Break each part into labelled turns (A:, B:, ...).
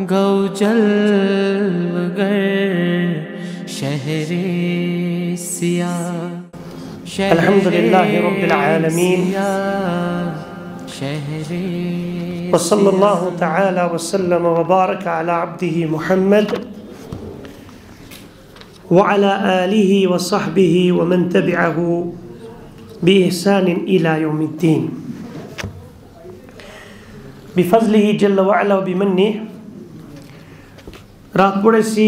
A: گو جلوگر شہر سیاہ
B: الحمدللہ رب العالمین وصلی اللہ تعالی وسلم وبارک علی عبدہ محمد وعلى آلہ وصحبہ ومن تبعہ بإحسان إلى يوم الدين بفضلہ جل وعلا وبمنہ. رات پڑے سی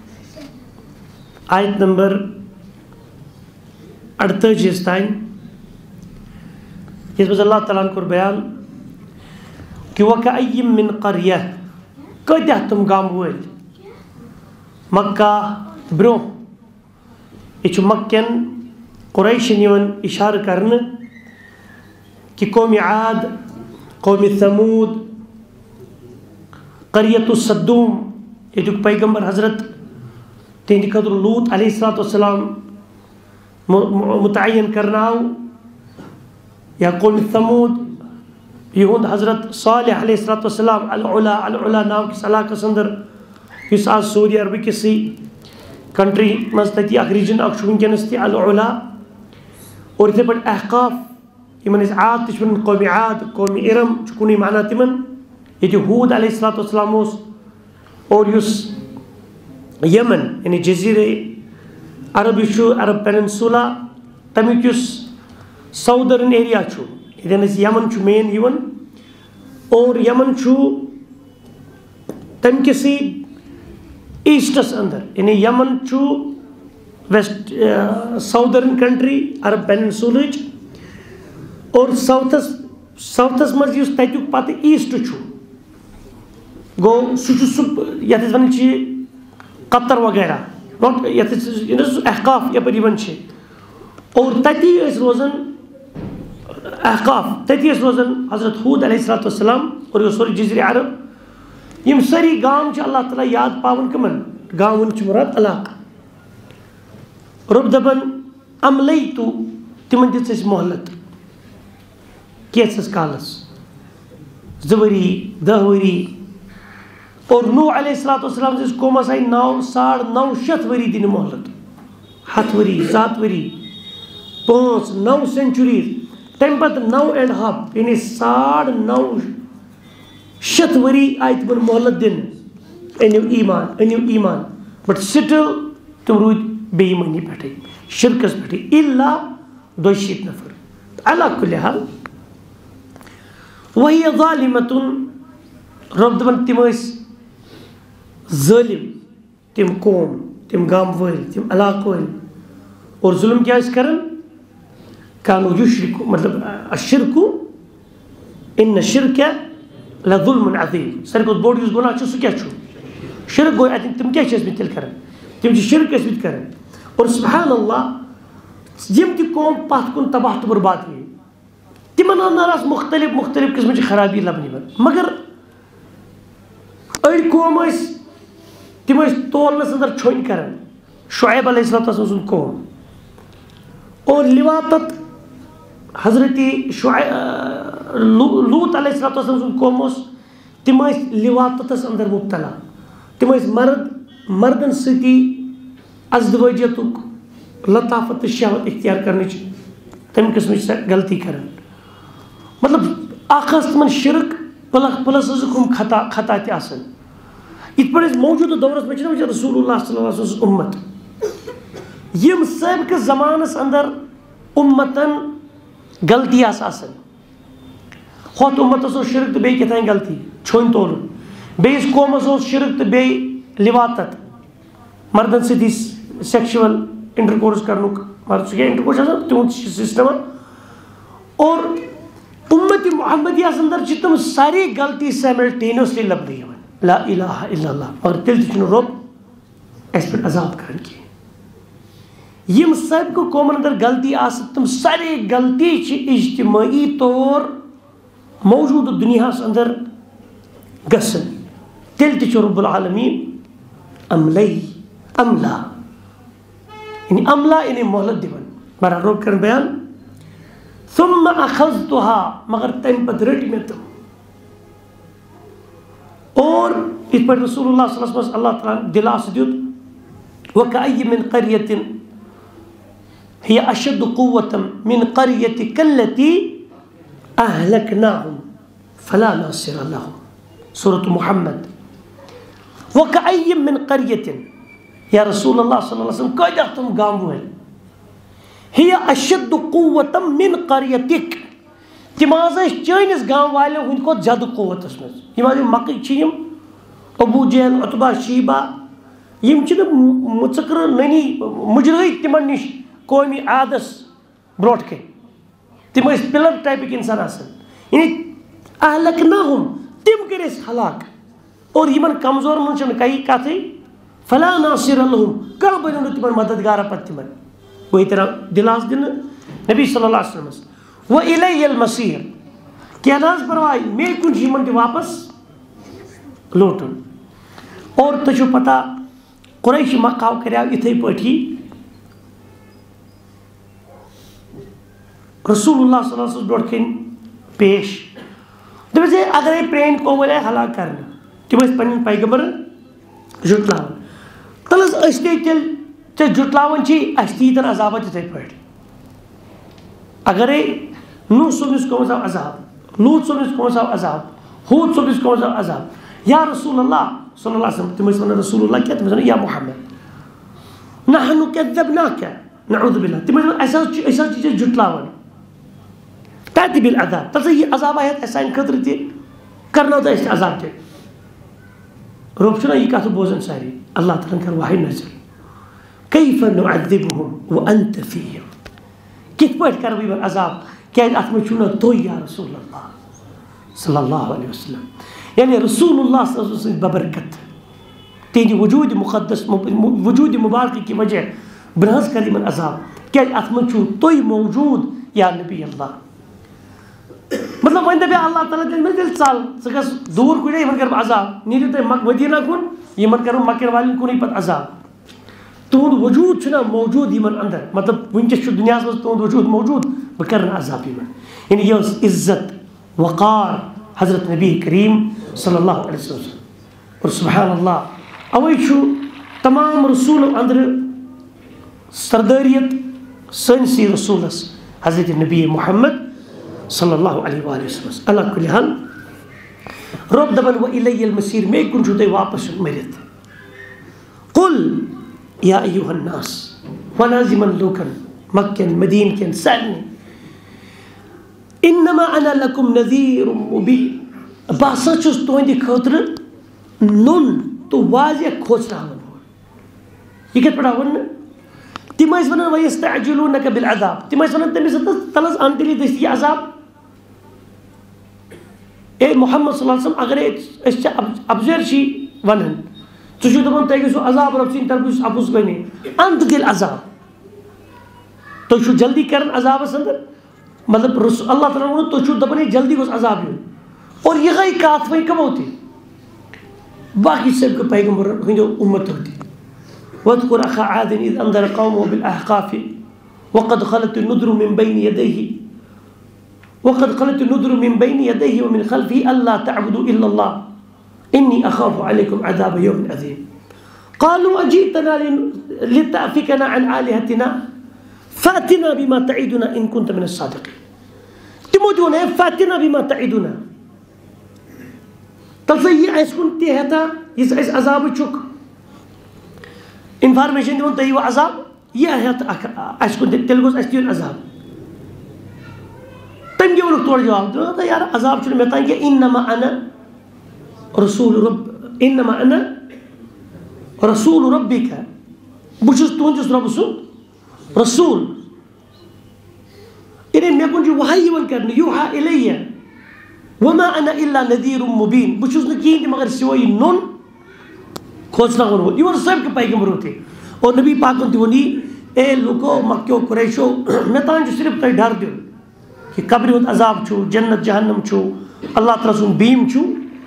B: آیت نمبر 48 تائن اس میں اللہ تعالیٰ نے بیان کہ وَكَأَيِّم مِّن قَرْيَةٍ کتیاہ تم گام وٲلۍ مکہ برو یہ مکین قریشن یوان اشارہ کرنے کہ قوم عاد، قوم ثمود، قریۃ الصدوم یہ پیغمبر حضرت تہندِ خٲطرٕ لوط علیہ السلام متعین کرناو، یا قوم ثمود یہند حضرت صالح علیہ السلام العلا ناو کس علاقس اندر اس آج سعودی عربی کسی کنٹری مزتی اخ ریجن اخ ونکس تہ العلا. اور اتھے پہ احقاف یمن اس عاد تہ قوم عاد، قوم ارم کُنی معنی تمن یہ حود علیہ السلام اور اس یمن یعنی جزیرہ عرب عرب پیننسولا تمیک اس سودرن ایریا یتن یمن مین یون اور یمن تم کسی ایسٹس اندر یعنی یمن ویسٹ سودرن کنٹری عرب پیننسولچ اور ساؤتھس مز تتیک پتہ ایسٹ گو سہ یت ون قطر وغیرہ احقاف یپر اور تتی روزان احقاف تتی روزان حضرت حود علیہ السلام اور یہ سوری جزیرہ عرب یم ساری گام اللہ تعالیٰ یاد پاون کمن گامن مراد علاقہ. رب دپن عملیتو تمن دِژ اَسہِ مہلت کینٛژس کالس 2 ؤری 10 ؤری. اور نوح علیہ السلام سٕنٛدِس قومس آیہِ 9,900 ؤری دِنہٕ مہلت 100 ؤری 7 ؤری 5 9 سینچریز تمہِ پتہٕ 9.5 یعنی 950 ؤری آیہِ تِمن مہلت دِنہٕ أنِو ایمان بٹ سٹل تِم روٗدۍ بے ایمٲنی پٮ۪ٹھٕے شرکس پٮ۪ٹھٕے الا 200 نفر. علی کُلہِ حال وہی ظالمتن رب دپان تِم ٲسۍ ظٲلم تِم قوم تِم گامہٕ وٲلۍ تِم علاقہٕ وٲلۍ اور ظلم کیٛاہ ٲسۍ کران کانو یُشرِکو مطلب الشرکو ان الشرک لظلم عظیم. ساروی کھۄتہٕ بوٚڑ یُس گۄناہ چھُ سُہ کیٛاہ چھُ شرک. گوٚو اَتٮ۪ن تِم کیٛاہ چھِ ٲسمٕتۍ تیٚلہِ کران تِم چھِ شرک ٲسمٕتۍ کران. اور سبحان اللہ یِم تہِ قوم پتھ کُن تباہ تہٕ برباد گٔے تِمن اندر آسہٕ مختلف قٕسمٕچ خرابی لبنہٕ یِوان مگر أڑۍ قوم ٲسۍ تِم ٲسۍ تولنس اندر چھوٚنۍ کران. شعیب علیہ السلام سُنٛد قوم اور لواطت حضرت لوط علیہ السلام سُنٛد قوم اوس تِم ٲسۍ لواطتس اندر مبتلا. تِم ٲسۍ مردن سۭتی ازدوٲجیتُک لطافت تہٕ شہوت اختیار کرنٕچ تمہِ قٕسمٕچ سۄ غلطی کران. مطلب اکھ ٲس تِمن شرک پلس ٲسٕکھ ہُم خطا تہِ آسان. یِتھ پٲٹھۍ أسۍ موجوٗدٕ دورس منٛز چھِنہ وٕچھان رسول اللہ صلی اللہ علیہ وسلم اُمت یِم سٲبقہٕ زمانس اندر اُمتن غلطی آسہٕ آسان. ہوٚتھ اُمتس اوس شرک تہٕ بیٚیہِ کیٛاہ تام غلطی چھوٚنۍ تولُن. بیٚیِس قومس اوس شرک تہٕ بیٚیہِ لواطت مردن سۭتی سیکشول انٹرکورس کرنُک مرد سُہ کیٛاہ انٹرکورس آسان تِہُنٛد سسٹما. اور اُمت محمدیس اندر چھِ تِم ساری غلطی سیملٹینیسلی لبنہٕ یِوان لا الہ الا اللہ. مگر تیٚلہِ تہِ چھُنہٕ رۄب اَسہِ پٮ۪ٹھ عذاب کران کینٛہہ. یِم سٲبقہٕ قومن اندر غلطی آسہٕ تِم ساری غلطی چھِ اجتماعی طور موجوٗدٕ دُنیاہس اندر گژھان تیٚلہِ تہِ چھُ رب العالمیٖن عملا یعنی مہلت دِوان. بہرحال رۄب کران بیان ثم اخذتها مگر تمہِ پتہٕ رٔٹۍ مےٚ تِم اور اس پر رسول اللہ صلی اللہ علیہ وسلم اللہ تعالیٰ دلاس دیت وَكَأَيٍّ مِّن قَرْيَةٍ هِيَ أَشَدُّ قُوَّةً مِّن قَرْيَتِكَ الَّتِي أَهْلَكْنَاهُمْ فَلَا نَاصِرَ لَهُمْ سورة محمد وَكَأَيٍّ مِّن قَرْيَةٍ یا رسول اللہ صلی اللہ علیہ وسلم کجا تم گام ہوئے هِيَ أَشَدُّ قُوَّةً مِّن قَرْيَتِكَ تم چٲنِس گام والٮ۪و ہٕنٛدِ کھۄتہٕ زیادٕ قوتس منٛز یِم مکٕکۍ چھِ یِم ابو جہل عتبہ شیبہ یم چھنہٕ مُژکر ننی مجرٲے تمن نش قومی عادس برونٛٹھ کَنۍ تم ٲسۍ پِلر ٹایپٕکۍ اِنسان آسان یعنی اہلکناہم تم کٔرۍ أسۍ ہلاک اور یمن کمزور منٛز چھنہٕ کَیی کتھٕے فلا ناصر لہم کانٛہہ بنیو نہٕ تمن مددگارا پتہٕ تمن گوٚو ییٚتہِ دِلاس دِنہٕ نبی صلی اللہ علیہ وسلمس وإلی المصیر کینٛہہ نہ حظ پرواے مے کُن چھُ یمن تہِ واپس لوٹُن اور تۄہہِ چھو پتہ قریش مکہ کریو یِتھٕے پٲٹھی رسول اللہ صلی اللہ علیہ وسلم برونٛٹھ کَنۍ پیش دپیس ہے اگرے پرٛٲنۍ قوم آے ہلاک کرنہٕ تِم ٲسۍ پنٕنٮ۪ن پیغمبرن جُٹلاوان تل حظ أسۍ تہِ تیٚلہِ ژےٚ جُٹلاوان چھی اَسہِ تہِ ییٖتن عذابات یِتھٕے پٲٹھۍ اگرے نوح صٲبنِس قومس آو عذاب لوٗط صٲبنِس قومس آو عذاب ہوٗد صٲبنِس قومس آو عذاب یا رسول اللہ صلی اللہ علیہ وسلم تم ٲسۍ ونان رسول اللہ کیٛاہ تم ٲسۍ ونان یا محمد نحنُ کذبناک نعوذ باللہ تم ٲسۍ ونان أسۍ حظ چھِ ژےٚ جُٹلاوان تأتي بالعذاب تلسا یہ عذاب آیت احسان خطر تھی کرنا ہوتا ہے اس عذاب تھی رب چھنا یہ کہا تو بوزن ساری اللہ تعالیٰ کر وحی نزل کیف نعذبهم وانت فیہم کت پٲٹھۍ کرو یمن عذاب کیازِ اتھ منٛز چھُو نہٕ تُہۍ یا رسول اللہ صلی اللہ علیہ وسلم یعنی رسول اللہ صلی اللہ علیہ وسلم ببرکت تہندِ وجود مقدس وجود مبارک کی وجہ بہٕ حظ کر یمن عذاب کیازِ اتھ منٛز چھُو تُہۍ موجود یا نبی اللہ مطلب وۄنۍ دپے اللہ تعالیٰ تیٚلہِ مےٚ تیٚلہِ ژل ژٕ گژھ دوٗر کُنے یمن کر بہٕ عذاب نیٖرِو تُہۍ مدیٖنہ کُن یمن کرو مکر والٮ۪ن کُنٕے پتہٕ عذاب تُہُنٛد وجوٗد چھُنہ موجوٗد یمن اندر مطلب وٕنکیٚس چھُ دُنیاہس منٛز تُہُنٛد وجوٗد موجوٗد بہٕ کرٕ نہٕ عذاب یمن یعنی یہِ ٲس عزت وقار حضرت نبی کریم صلی اللہ علیہ وسلم اور سبحان اللہ اوے چھُ تمام رسوٗلو اندرٕ سردٲریت سٲنسٕے رسوٗلس حضرت نبی محمد صلی اللہ علیہ وآلہ وسلم اللہ کُلہِ حال رب دپان وإلی المصیر مے کُن چھُو تۄہہِ واپس یُن مٔرِتھ قل یا ایُہا الناس وَن حظ یِمن لوٗکن مکہ کٮ۪ن مدیٖنہٕ کٮ۪ن سارنٕے انما انا لکم نذیر مبین بہٕ ہسا چھُس تُہنٛدِ خٲطرٕ نوٚن تہٕ واضح کھوژراوان وول یہِ کتھ پٲٹھۍ آو وننہٕ تِم ٲسۍ ونان وَیَسْتَعْجِلُونَکَ بِالْعَذاب تِم ٲسۍ ونان تٔمِس تل حظ اَن تیٚلہِ دٔستی عذاب اے محمد صلی اللہ علیہ وسلم اگرے أسۍ ژےٚ ابزر چھی ونان ژٕ چھُکھ دپان تۄہہِ گژھِو عذاب رۄب سٕنٛدِ طرفہٕ یُس اپُز بنہِ اَن تہٕ تیٚلہِ عذاب تُہۍ چھُو جلدی کران عذابس اندر مطلب اللہ تعالیٰ ووٚن تُہۍ چھُو دپان ہے جلدی گوٚژھ عذاب یُن اور یِہے کتھ وۄنۍ کمو تہِ باقٕے سٲبقہٕ پیغمبرن ہٕنٛدیو اُمتو تہِ واذكر أخا عاد إذ أنذر قومه بالأحقاف وقد خلت النذر من بين يديه ومن خلفه ألا تعبدوا إلا الله إني أخاف عليكم عذاب يوم عظيم قالوا أجئتنا لتأفكنا عن آلهتنا فأتنا بما تعدنا إن كنت من الصادقين تمودون فأتنا بما تعدنا تلسي أيس كنت هتا يس أيس عذاب چوك انفارمیشن دِوان تُہۍ یِیِو عذاب یہِ ہٮ۪تھ اَسہِ کُن تیٚلہِ گوٚژھ اَسہِ تہِ یُن عذاب تٔمۍ دِیوُنکھ تورٕ جواب دوٚپُن یارٕ عذاب چھُنہٕ مےٚ تانۍ کینٛہہ اِنما انا رسوٗل ربِّکَ بہٕ چھُس تُہنٛدِس رۄبہٕ سُنٛد رسوٗل یعنی مےٚ کُن چھُ وحی یِوان کرنہٕ یوٗحا اِلیہ وما انا الا نذیٖر مُبیٖن بہٕ چھُس نہٕ کِہیٖنۍ تہِ مگر سِوے یہِ نوٚن کھوژراوان وول یہِ ووٚن سٲبقہٕ پیغمبرو تہِ اور نبی پاکن تہِ ووٚن یی اے لُکو مکیو قریشو مےٚ تانۍ چھُ صرف تۄہہِ ڈر دیُن کہ قبرِ ہُنٛد عذاب چھُ جنت جہنم چھُ اللہ تعالیٰ سُنٛد بیٖم چھُ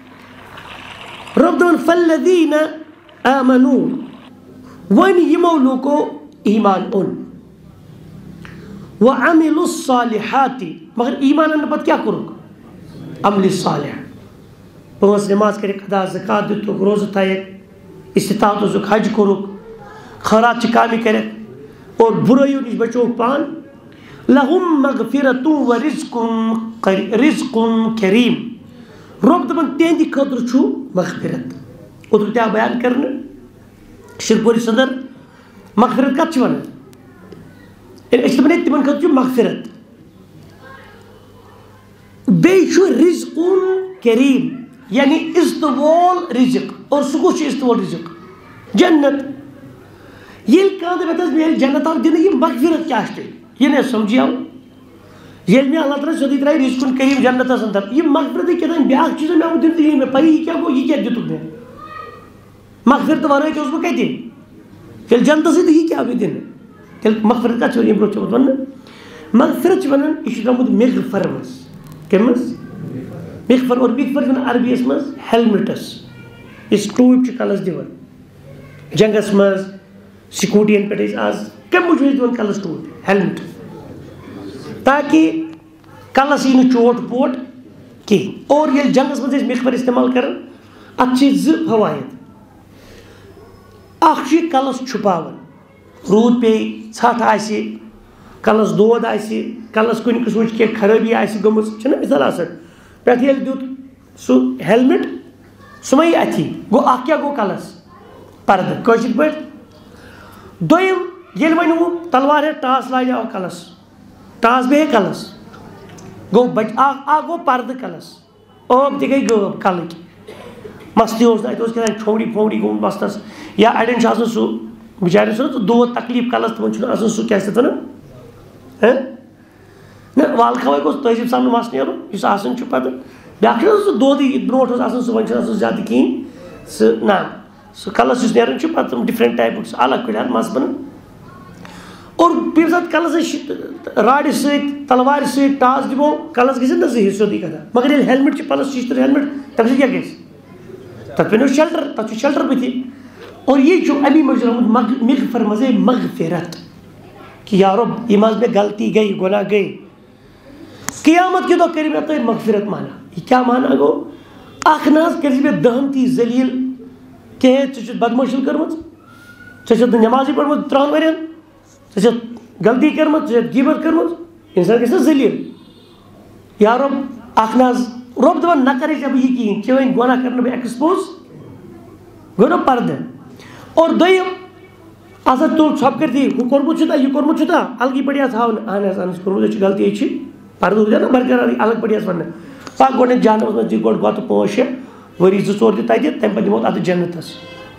B: رب دپان فالذیٖنَ آمنوٗ وۄنۍ یِمو لوٗکو ایٖمان اوٚن وعملوا الصالحات مگر ایٖمان اَننہٕ پتہٕ کیٛاہ کوٚرُکھ عملِ صالح پانچ نماز کرک ادا زکات دتک روزہ تھائک استطاعت اس حج کورک خیرات چہ کامہ کرک اور برائیو نش بچوک پان لہم مغفرۃ و رزق کریم رب دپان تہندِ خٲطرٕ چھُ مغفرت اوترٕ تہِ آو بیان کرنہٕ شرپوری صدر مغفرت کتھ چھِ ونان أسۍ چھِ دپان تِمن خٲطرٕ چھُ مغفرت بیٚیہِ چھُ رزق کریم یعنی عزتہٕ وول رزق اور سُہ کُس چھُ عزتہٕ وول رزق جنت ییٚلہِ کانٛہہ دپہِ مےٚ ییٚلہِ جنت آو دِنہٕ یہِ مغفرت کیٛاہ چھِ تیٚلہِ یہِ نہٕ سمجھی آو ییٚلہِ مےٚ اللہ تعالیٰ سیوٚدُے ترٛایہِ رزق کریم جنتس اندر یہِ مغفرتٕے کیٛاہ بیٛاکھ چیٖزا مےٚ آو دِنہٕ تہٕ یہِ مےٚ پَیی یہِ کیٛاہ گوٚو یہِ کیٛاہ دِتُکھ مےٚ مغفرت ورٲے تہِ اوسُس بہٕ کتہِ تیٚلہِ جنتسٕے تہٕ یہِ کیٛاہ آو مےٚ دِنہٕ تیٚلہِ مغفرت کتھ چھِ ونان ییٚمہِ برونٛٹھ چھِ آمُت وننہٕ مغفرت چھِ ونان یہِ چھُ درٛامُت مغفر منٛز کمہِ منٛز مغفر اور مغفر چھِ ونان عربیَس منٛز ہیلمٹس یُس ٹوٗپۍ چھِ کلس دِوان جنگس منٛز سکوٗٹین پٮ۪ٹھ ٲسۍ آز کمہِ موٗجوٗب ٲسۍ دِوان کلس ٹوٗپۍ ہیلمٹ تاکہِ کلس یی نہٕ چوٹ ووٹ کِہیٖنۍ اور ییٚلہِ جنگس منٛز ٲسۍ مغفر استعمال کران اتھ چھِ زٕ فوٲیِد اکھ چھُ یہِ کلس چھُپاوان روٗد پیٚیہِ ژھٹھ آسہِ کلس دود آسہِ کلس کُنہِ قٕسمٕچ کینٛہہ خرٲبی آسہِ گٔمٕژ چھنہ مثال آسان پٮ۪ٹھٕ ییٚلہِ دیُت سُہ ہیلمٹ سُہ ما یی اَتھی گوٚو اکھ کیٛاہ گوٚو کلس پردٕ کٲشِر پٲٹھۍ دوٚیِم ییٚلہِ وۄنۍ ہُہ تلوار ہٮ۪تھ ٹاس لاجیو کلس ٹاس بیٚہہِ کلس گوٚو اکھ گوٚو پردٕ کلس عٲب تہِ گٔے غٲب کلٕکۍ مستٕے اوس نہٕ اَتہِ اوس کیٛاہ چھوڑی پھوڑی گوٚمُت مستس یا اڑٮ۪ن چھُ آسان سُہ بِچارٮ۪ن چھُنہ سُہ دود تکلیٖف کلس تِمن چھُنہٕ آسان سُہ کیٛاہ چھِ تَتھ ونان نہ والہٕ خبر گوٚژھ تہذیٖب سان مس نیرُن یُس آسان چھُ پتہٕ بیٛاکھ چھُنہ سُہ دودٕے برونٛٹھ اوس آسان سُہ وۄنۍ چھُنہٕ آسان زیادٕ کِہیٖنۍ سُہ نہ سُہ کلس یُس نیران چھُ پتہٕ تِم ڈِفرنٹ ٹایپُک سُہ الگ پٲٹھۍ مس بنان اور بیٚیہِ ساتہٕ کلس أسۍ راڑِ سۭتۍ تلوارِ سۭتۍ ٹاس دِمو کلس گژھن نہ زٕہِتھ سیوٚدُے کتھا مگر ییٚلہِ ہیلمٹ چھُ پلس شیشتٕر ہیلمٹ تمہِ سۭتۍ کیٛاہ گژھِ تتھ پیٚنو شیلٹر تتھ چھُ شیلٹر بٕتھِ اور یہِ چھُ امی منٛز چھُ آمُت مغفر منٛزے مغفرت کہ یا رب یِم حظ مےٚ غلطی گٔے گۄناہ گٔے قیامت کہِ دۄہ کٔرِو مےٚ تُہۍ مغفرت مانا یہِ کیٛاہ مانا گوٚو اکھ نہ حظ کٔرزِ مےٚ دہمتی ذلیٖل کہ ہے ژےٚ چھُتھ بدمٲشی کٔرمٕژ ژےٚ چھُتھ نہٕ نٮ۪مازٕے پٔرمٕژ 3 ؤرین ژےٚ چھَتھ غلطی کٔرمٕژ ژےٚ چھَتھ غیٖبت کٔرمٕژ اِنسان گژھِ نہ ذلیٖل یا رب اکھ نہ حظ رب دپان نہ کرے ژےٚ بہٕ یہِ کِہیٖنۍ ژےٚ وۄنۍ گۄناہ کرنہٕ بہٕ ایٚکٕسپوز گوٚو نہ پردٕ اور دوٚیِم ہسا تُل ژھۄپہٕ ہُہ کوٚرمُت چھُتھا یہِ کوٚرمُت چھُتھا الگٕے پٲٹھۍ آس ہاونہٕ اہن حظ کوٚرمُت چھُ غلطی یہِ چھِ پردٕ روٗدیا نہ برقرارٕے الگ پٲٹھۍ آس وننہٕ پکھ گۄڈٕنیتھ جہنمس منٛز دِ گۄڈٕ گۄتہٕ 5-6 ؤری 2-4 دِ تتہِ تمہِ پتہٕ دِمو اتھ جنتس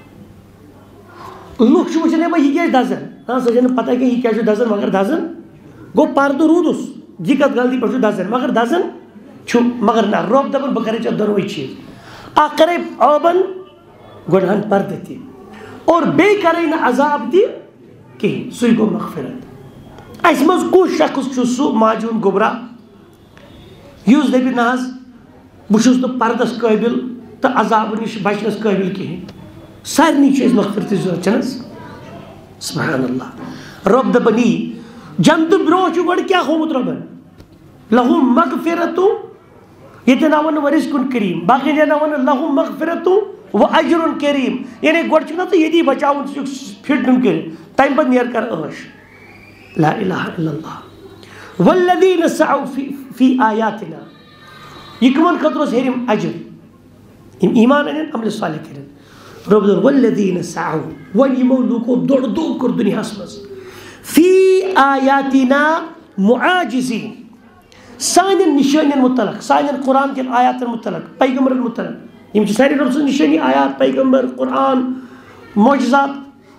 B: لُکھ چھِ وٕچھان ہے بہٕ یہِ کیٛازِ دزان سۄ چھےٚ نہٕ پتہ کینٛہہ یہِ کیٛازِ چھُ دزان مگر دزان گوٚو پردٕ روٗدُس یہِ کتھ غلطی پٮ۪ٹھ چھُ دزان مگر دزان چھُ مگر نہ رۄب دپان بہٕ کرے ژےٚ دۄنوے چیٖز اکھ کرے عٲبن گۄڈٕ ہن پردٕ تہِ اور بیٚیہِ کرے نہٕ عذاب تہِ کِہیٖنۍ سُے گوٚو مغفرت اسہِ منٛز کُس شخص چھُ سُہ ماجہِ ہُنٛد گوٚبرا یُس دپہِ نہ حظ بہٕ چھُس نہٕ پردس قٲبِل تہٕ عذابہٕ نِش بچنس قٲبِل کِہیٖنۍ سارنٕے چھِ أسۍ مغفرتٕچ ضروٗرت چھنہٕ حظ سبحان اللہ رۄب دپان یی جنتہٕ برونٛہہ چھُ گۄڈٕ کیٛاہ ہومُت رۄبن لہُم مغفرۃ ییٚتٮ۪ن آو نہٕ رزقٌ کریم باقین جاین آو نہٕ لہُم مغفرۃ و اجر کریم یعنی گۄڈٕ چھُکھ نہ ژٕ ییٚتی بچاوُن ژٕ چھُکھ فٹ نیُن کٔرِتھ تمہِ پتہٕ نیر کر عٲش لا الہ الا اللہ والذین سعوا فی آیاتنا یہِ کٕمن خٲطرٕ اوس ہیٚرِم اجر یِم ایمان انن عملِ صالح کٔرِنۍ رۄب دپان والذین سعوا وۄنۍ یِمو لوٗکو دوٚڑ دوٚپ کوٚر دُنیاہس منٛز فی آیاتنا معاجزین سانٮ۪ن نِشٲنین مُتعلق سانٮ۪ن قرآن کٮ۪ن آیاتن مُتعلق پیغمبرن مُتعلق یِم چھِ سارے رۄب سٕنٛز نِشٲنی آیات پیغمبر قرآن معجزات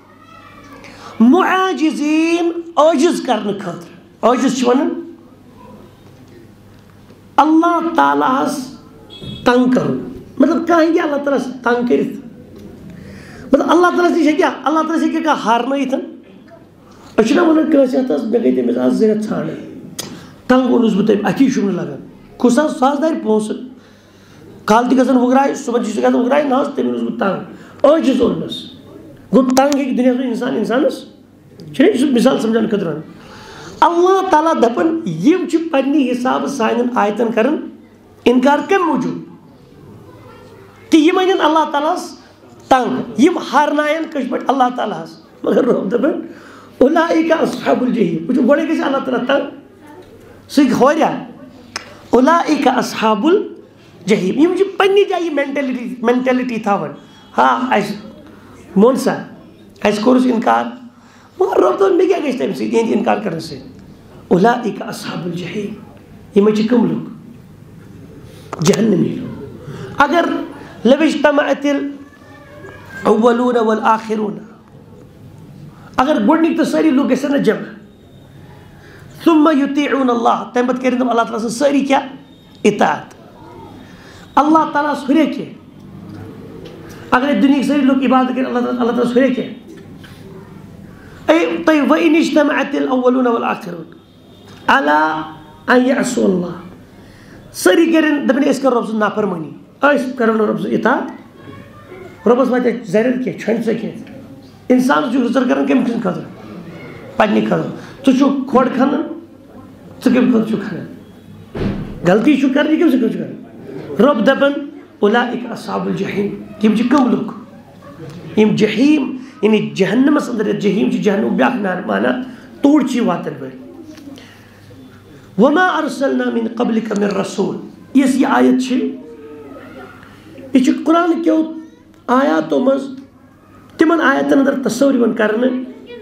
B: معاجزین عٲجِز کرنہٕ خٲطرٕ عٲجِز چھِ ونان اللہ تعالیٰ ہس تنگ کرُن مطلب کانٛہہ ہیٚکہِ اللہ تعالیٰ ہس تنگ کٔرِتھ مطلب اللہ تعالیٰ ہس نِش ہیٚکیٛاہ اللہ تعالیٰ ہس ہیٚکیٛاہ کانٛہہ ہارنٲیِتھ أسۍ چھِنہ ونان کٲنٛسہِ ہتھ حظ مےٚ گٔے تٔمِس آز 2 رٮ۪تھ ژھانڈٕنۍ تنگ اوٚنُس بہٕ تٔمۍ اَتھی چھُم نہٕ لگان کُس حظ سُہ حظ دارِ پونٛسہٕ کالہٕ تہِ گژھان وٕگراے صُبحن چھُ سُہ گژھان وٕگراے نہ حظ تٔمۍ اوٚنُس بہٕ تنگ عٲجِز اوٚننَس گوٚو تنگ ہیٚکہِ دُنیاہس منٛز اِنسان اِنسانس چھُنہ یہِ چھُ مِثال سمجھاونہٕ خٲطرٕ ونان اللہ تعالیٰ دپان یِم چھِ پننہِ حسابہٕ سانٮ۪ن آیتن کران انکار کمہِ موٗجوٗب کہ یہ مانن اللہ تعالیٰ تنگ یم ہارنائن کش پہ اللہ تعالیٰ مگر رب دپن اولئک اصحاب الجحیم وچھو گوڑے گژھِ اللہ تعالیٰ تنگ سُہ ہوریا اولئک اصحاب الجحیم یم چھِ پننہِ جایہِ مینٹلٹی تھاوان ہاں اس مون سا اس کوٚرُس انکار مگر رب دپن مےٚ کیٛاہ گژھِ تمہِ سۭتۍ یِہنٛدِ انکار کرنہٕ سۭتۍ اولئک اصحاب الجحیم یِمے چھِ کٕم لُکھ جہنمی لوگ اگر لو اجتمعت الاولون والآخرون اگر گۄڈنِکۍ تہٕ سٲری لُکھ گژھن نہ جمع ثم یطیعون اللہ تمہِ پتہٕ کرن تِم اللہ تعالیٰ سٕنٛز سٲری کیٛاہ اطاعت اللہ تعالیٰ ہس ہُرے کینٛہہ اگر دُنہِکۍ سٲری لُکھ عبادت کرن اللہ تعالیٰ ہس ہُرے کینٛہہ وَإِنِ اجتمعت الاولون والآخرون علی ان یعصوا اللہ سٲری کرن دپن أسۍ کرو رۄب سٕنٛز نافرمٲنی أسۍ کرو نہٕ رۄب سٕنٛز اطاعت رۄبس واتہِ زرٮ۪ر کینٛہہ چھۄنہِ سۄ کینٛہہ انسان چھُ رٕژر کران کمہِ سٕنٛدِ خٲطرٕ پننہِ خٲطرٕ ژٕ چھُکھ کھۄڑ کھنان ژٕ کمہِ خٲطرٕ چھُکھ کھنان غلطی چھُ کران یہِ کمہِ سٕنٛدِ خٲطرٕ چھُ کران رۄب دپان اولئک اصحاب الجحیم یِم چھِ کٕم لُکھ یِم جحیٖم یعنی جہنمس اندر جحیٖم چھُ جہنمُک بیاکھ معنی توٗرۍ چھِ واتان وٲلۍ وما ارسلنا من قبلک من رسول یۄس یہِ آیت چھِ یہ چھِ قرآن کیو آیاتو منٛز تمن آیتن اندر تصور یِوان کرنہٕ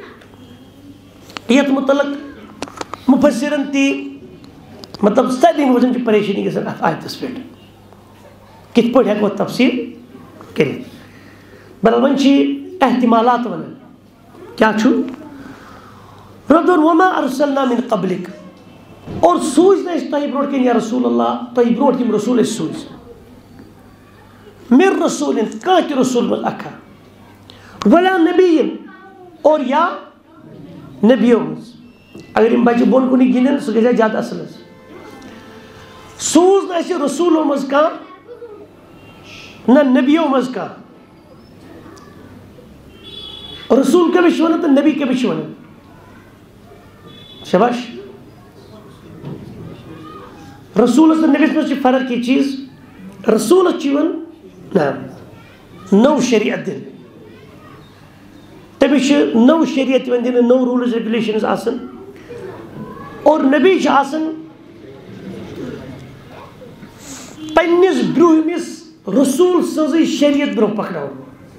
B: یتھ متعلق مفسرن تہِ مطلب سارنٕے بوزن چھِ پریشٲنی گژھان اتھ آیتس پٮ۪ٹھ کِتھ پٲٹھۍ ہٮ۪کو تفصیل کٔرِتھ بہرحال وۄنۍ چھِ احتمالات ونان کیٛاہ چھُ رب دوٚپُن وما ارسلنا من قبلک اور سوٗزۍ نہٕ أسۍ تۄہہِ برونٛٹھ کَنۍ یا رسول اللہ تۄہہِ برونٛٹھ یِم رسول أسۍ سوٗزۍ من رسولن کانٛہہ تہِ رسول منٛز اکھا ولا نبیین اور یا نبیو منٛز اگر یِم بچہِ بۄن کُنٕے گِنٛدن سُہ گژھِ ہا زیادٕ اصل حظ سوٗز نہٕ اَسہِ رسوٗلو منٛز کانٛہہ نہ نبیو منٛز کانٛہہ رسول کٔمِس چھِ ونان تہٕ نبی کٔمِس چھِ ونان شاباش رسوٗلس تہٕ نبیس منٛز چھِ فرق یہِ چیٖز رسوٗلس چھِ یِوان نٔو شریعت دِنہٕ تٔمِس چھِ نٔو شریعت یِوان دِنہٕ نٔو روٗلٕز ریگولیشنز آسان اور نبی چھِ آسان پننِس برونٛہمِس رسوٗل سٕنٛزٕے شریعت برونٛہہ پکناوان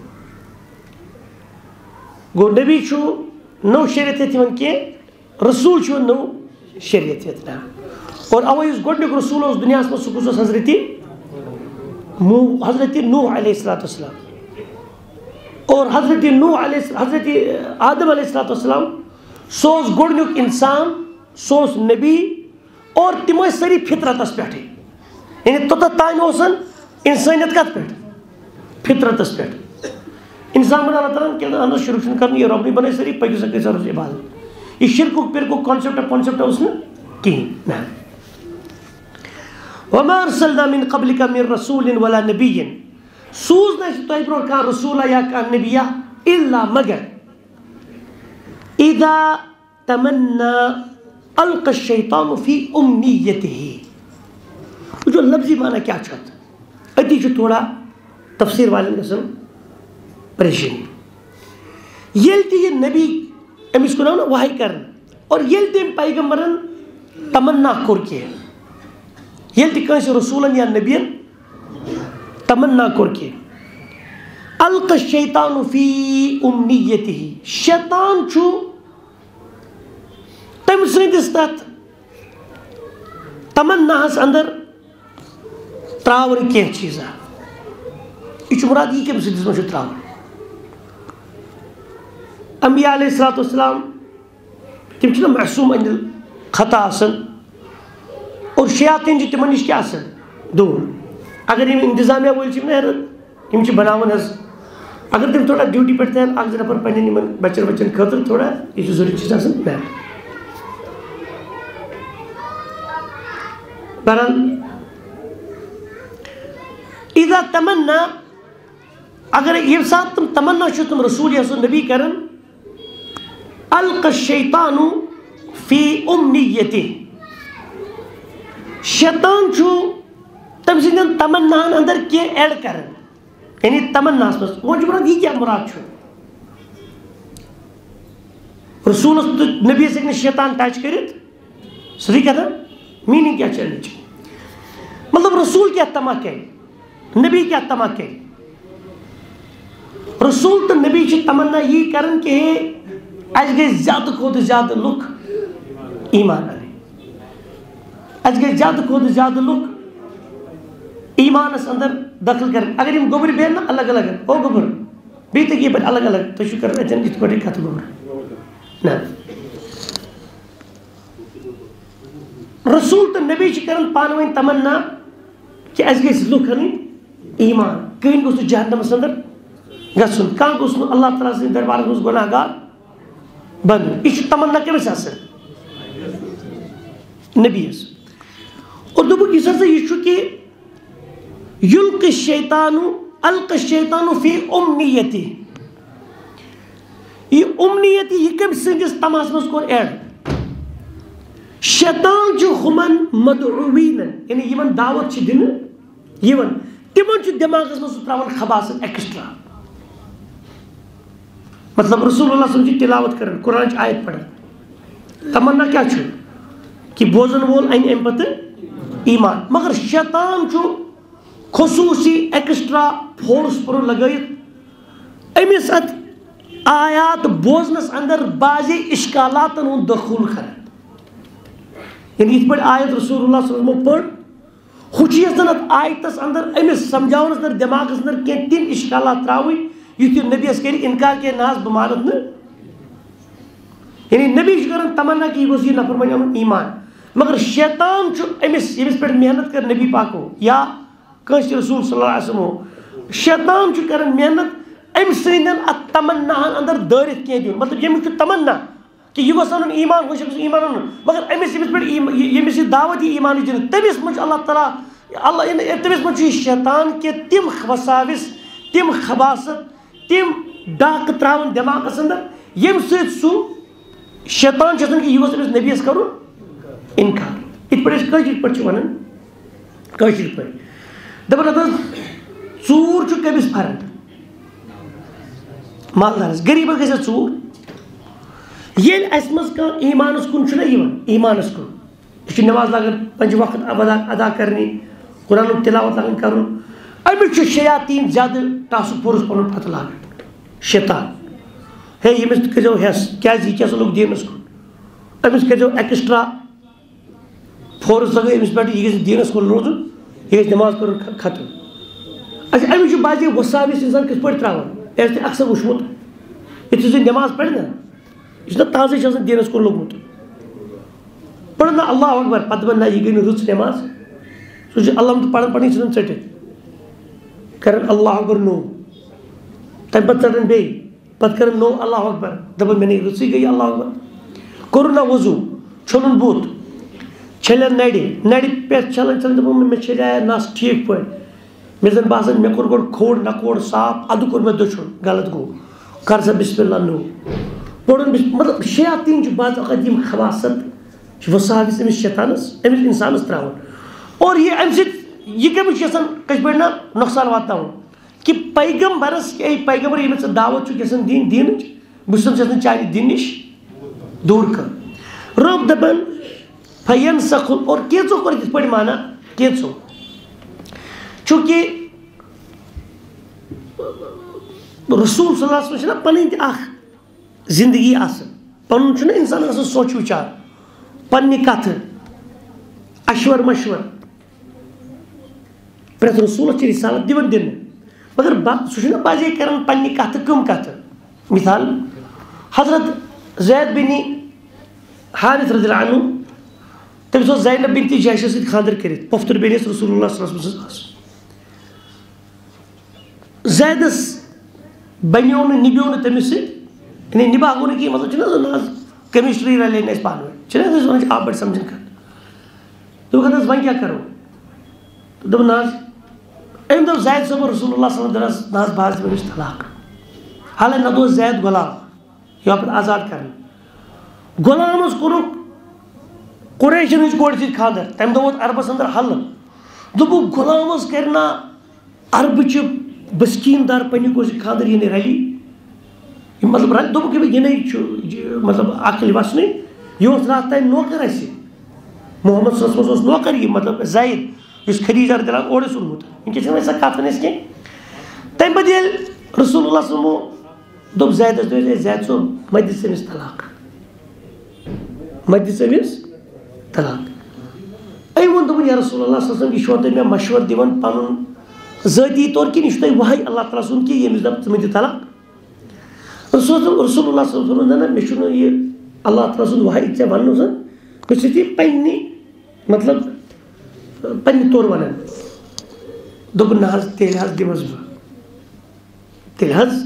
B: گوٚو نبی چھُ نٔو شریعت ہٮ۪تھ یِوان کینٛہہ رسوٗل چھُ یِوان نٔو شریعت ہٮ۪تھ اور اَوَے یُس گۄڈنیُک رسوٗل اوس دُنیاہس منٛز سُہ کُس اوس حضرت نوح علیہ الصلوۃ والسلام اور حضرت آدم علیہ الصلوۃ والسلام سُہ اوس گۄڈنیُک انسان سُہ اوس نبی اور تِم ٲسۍ سٲری فطرتس پٮ۪ٹھٕے یعنی توٚتتھ تانۍ اوسن انسٲنیت کتھ پٮ۪ٹھ فطرتس پٮ۪ٹھ انسان بناو اللہ تعالیٰ کہِ اہن حظ شرک چھُنہٕ کرُن یہِ رۄبنٕے بنٲے سٲری پٔکِو سا کٔرِو سا عبادت یہِ شرکُک پِرکُک کانسیپٹ اوس نہٕ کِہیٖنۍ نہ وما ارسلنا من قبلک من رسول ولا نبی سوٗز نہٕ اَسہِ تۄہہِ برونٛٹھ کانٛہہ رسوٗلا یا کانٛہہ نبیہ الا مگر اذا تمنا القى الشیطان فی امنیتہ وٕچھو لفظی معنی کیٛاہ چھُ اتھ أتی چھُ تھوڑا تفسیٖر والٮ۪ن گژھان پریشٲنی ییٚلہِ تہِ یہِ نبی أمِس کُن آو نہ وحی کرنہٕ اور ییٚلہِ تٔمۍ پیغمبرن تمنا کوٚر کینٛہہ ییٚلہِ تہِ کٲنٛسہِ رسوٗلن یا نبین تمنا کوٚر کینٛہہ القى الشیطان فی امنیتہ شیطان چھُ تٔمۍ سٕنٛدِس تتھ تمناہس اندر تراوان کینٛہہ چیٖزا یہِ چھُ مُراد یہِ کٔمۍ سٕنٛدِس منٛز چھُ تراوان انبیاء علیہ الصلوۃ والسلام تِم چھِنہ معصوٗم انِل خطا آسان اور شیاطیٖن چھِ تِمن نِش کیٛاہ آسان دوٗر اگر یِم انتظامیہ وٲلۍ چھِ یِم چھِ بناوان حظ اگر تِم تھوڑا ڈیوٹی پٮ۪ٹھ تھاون اکھ زٕ نفر پننٮ۪ن یِمن بچن وچن خٲطرٕ تھوڑا یہِ چھُ ضروٗری چیٖز آسان بہرحال اذا تمنا اگر ییٚمہِ ساتہٕ تِم تمنا چھِ تِم رسوٗل یا سُہ نبی کران القى الشیطان فی امنیتہ شیطان چھُ تٔمۍ سٕنٛدٮ۪ن تمناہن اندر کینٛہہ ایڈ کران یعنی تمنا وہ یہ کیا مراد چھو رسولس تو نبی سے شیطان ٹچ کرت صحیح کہتا میننگ کیا چلنے مطلب رسول کیا تما کرے نبی کیا تما کرے رسول تو نبی چھ تمنا یہ کرن کہ اج گئے زیادہ کھوت زیادہ لوگ ایمان آنے اج گئے زیادہ کھوت زیادہ لوگ ایمان اس اندر دخل کریں اگر ہم گوبر بہن نا الگ الگ ہے او گوبر بیتے کی پر الگ الگ تو شکر ہے جن اس کو دیکھا تو گوبر نا رسول تو نبی چھ کرن پانوین تمنا کہ اج گئے لوگ کریں ایمان کہیں گوست جہنم اس اندر گسن کان گوست اللہ تعالیٰ سے دربار گوست گناہ گار بند یہ تمنا کمس حاصل نبی اس اور دوبو کی سر سے یہ چھو کہ یلقی الشیطان فی امنیتی یہ امنیتی یہ کم سنجس تماس مز کور ایڈ شیطان جو ہمن مدعوین یعنی یمن دعوت چھ دن یمن تمن چھ دماغس مز تراون خباست ایکسٹرا مطلب رسول اللہ صلی اللہ علیہ وسلم تلاوت کرن قرآن چھ آیت پڑھن تمنا کیا چھو کہ بوزن وول این ام پتہ ایمان مگر شیطان چھو خصوصی ایکسٹرا فورس پر لگائیت امس ات آیات بوزنس اندر بعضی اشکالات ہند دخول کر یعنی اس پر آیت رسول اللہ صلی اللہ علیہ وسلم پڑھ خوشیت ات آیتس اندر امس سمجھاؤنس اندر دماغس اندر کی تین اشکالات تراوی یتھ نبی اس کری انکار کے ناز بمانت نا یعنی نبی کرن تمنا کہ یہ نفر من ایمان مگر شیطان چھو امس پر محنت کر نبی پاکو یا کنس رسول صلی اللہ علیہ وسلم شیطان چھو کرن محنت ام سندن ات تمنا اندر دارت کی دیون مطلب یہ تمنا کہ یہ گوس ان ایمان گوس ایمان ان مگر امس پر یمس دعوت ایمان دین تمس مجھ اللہ تعالی اللہ تمس مجھ شیطان کے تم وساوس تم خباست تم ڈاک تراون دماغس اندر یم سۭتۍ سُہ شیطان چھُ آسان کہ یہ گوس أمِس نبیس کرُن انکار یِتھ پٲٹھۍ أسۍ کٲشِر پٲٹھۍ چھِ وَنان کٲشِر پٲٹھۍ دپان ہَتھ ژوٗر چھُ کٔمِس فرق مالدارس غریبس گژھِ ژوٗر ییٚلہِ اَسہِ منٛز کانٛہہ ایٖمانس کُن چھُنہ یِوان ایٖمانس کُن یہِ چھُ نٮ۪ماز لاگان پنٛجہِ وقت ادا کرنہِ قرآنُک تِلاوت لاگان کرُن أمِس چھُ شیاطیٖن زیادٕ ٹاسک فورس پنُن پتہٕ لاگان شیطان ہے ییٚمِس کٔرۍزیو ہٮ۪س کیٛازِ یہِ کیٛاہ سا لوٚگ دیٖنس کُن أمِس کٔرۍزیو ایکسٹرا فورس لگٲیِو أمِس پٮ۪ٹھ یہِ گژھِ دیٖنس کُن روزُن یہِ گژھِ نٮ۪ماز پرُن ختم اچھا أمِس چھُ بعضے وساوِس اِنسان کِتھ پٲٹھۍ تراوان یہِ آسہِ تۄہہِ اکثر وٕچھمُت یُتھُے سُہ نٮ۪ماز پرِ نا یہِ چھُنہ تازے چھُ آسان دیٖنس کُن لوٚگمُت پرن نا اللہ اکبر پتہٕ ون نہ یہِ گٔے نہٕ رٕژ نٮ۪ماز سُہ چھُ علامت پران پرنٕے ژھٕنان ژٔٹِتھ کران اللہ اکبر نو تمہِ پتہٕ ژٹان بیٚیہِ پتہٕ کران نو اللہ اکبر دپان مےٚ نے رٕژٕے گٔے اللہ اکبر کوٚرُن نا وضوٗ چھوٚلُن بُتھ چھلن نرِ پٮ۪ٹھ چھلان دپان مےٚ چھلیٛاے نس ٹھیٖک پٲٹھۍ مےٚ زن باسان مےٚ کوٚر گۄڈٕ کھوٚڑ نکوڑ صاف ادٕ کوٚر مےٚ دٔچھُن غلط گوٚو کر سا بسم اللہ نو پوٚرُن مطلب شیاطیٖن چھُ بعض اوقات یِم خواصت چھِ وساوِس أمِس شیطانس أمِس انسانس تراوان اور یہِ امہِ سۭتۍ یہِ کٔمِس چھُ آسان کِتھ پٲٹھۍ نا نۄقصان واتناوُن کہ پیغمبرس اے پیغمبر ییٚمِس ژٕ دعوت چھُکھ یژھان دِنۍ دیٖنٕچ بہٕ چھُسن یژھان چانہِ دِنہٕ نِش دوٗر کر رۄب دپان فینسخ اور کینٛژو کوٚر یِتھ پٲٹھۍ مانا کینٛژو چوٗنکہِ رسول صلی اللہ علیہ وسلم چھِ نا پنٕنۍ تہِ اکھ زندگی آسان پنُن چھُنہ انسانس آسان سونٛچ وِچار پننہِ کتھٕ اشور مشور پرٛٮ۪تھ رسوٗلس چھِ رِسالت دِوان دِنہٕ مگر سُہ چھُنہ بعضے کران پننہِ کتھٕ کٕم کتھٕ مثال حضرت زید بن حارث رضی اللہ عنہ تٔمِس اوس زینب بنت جحشس سۭتۍ خانٛدر کٔرِتھ پۄفتُر بیٚنہِ ٲس رسول اللہ صلی اللہ علیہ وسلم سٕنٛز زیدس بنیو نہٕ نِبیو نہٕ تٔمِس سۭتۍ یعنی نِباوو نہٕ کینٛہہ مطلب چھُنہ زن آز کیمسٹری رلے نہٕ اَسہِ پانہٕ ؤنۍ چھِنہ أسۍ وَنان چھِ آب پٲٹھۍ سمجھن کتھ دوٚپُکھ حظ وۄنۍ کیٛاہ کرو دوٚپُن نہ حظ أمۍ دوٚپ زید صٲبن رسول اللہ صلی اللہ علیہ وسلم نہ حظ بہٕ حظ دِمہٕ أمِس طلاق حالانکہِ نتہٕ اوس زید غلام یہِ آو پتہٕ آزاد کرنہٕ غلامس کوٚرُکھ قُریشن ہٕنٛزِ کورِ سۭتۍ خانٛدر تمہِ دۄہ ووت عربس اندر حلہٕ دوٚپُکھ غلامس کرِ نا عربٕچہِ بسکین دار پنی کو خاندر یہ ریلی مطلب دے یہ مطلب اکھ وسن یہ رات تین نوکر اِسے محمد صلی اللہ علیہ وسلم نوکر یہ مطلب زید اس خدیجہ رضی اللہ اور اونمت ونکس سا کت ون کی تمہ پتہ یل رسول اللہ صلی اللہ علیہ وسلم دپ زیدس دے زید صوب مت دس أمس طلاق مت دس أمس طلاق أمۍ ووٚن دوٚپُن یا رسول اللہ صلی اللہ علیہ وسلم یہ چھوا تُہۍ مےٚ مشورٕ دِوان پنُن ذٲتی طور کِنہٕ یہِ چھُ تۄہہِ وحی اللہ تعالیٰ سُنٛد کہِ ییٚمِس دپ ژٕ مےٚ دِ طلاق رسول اللہ صلی اللہ علیہ وسلم نہ مےٚ چھُنہٕ یہِ اللہ تعالیٰ سُنٛد وحی ژےٚ وننُک زن بہٕ چھُس یہِ پننہِ مطلب پننہِ طور ونان دوٚپُن نہ حظ تیٚلہِ حظ دِمس بہٕ تیٚلہِ حظ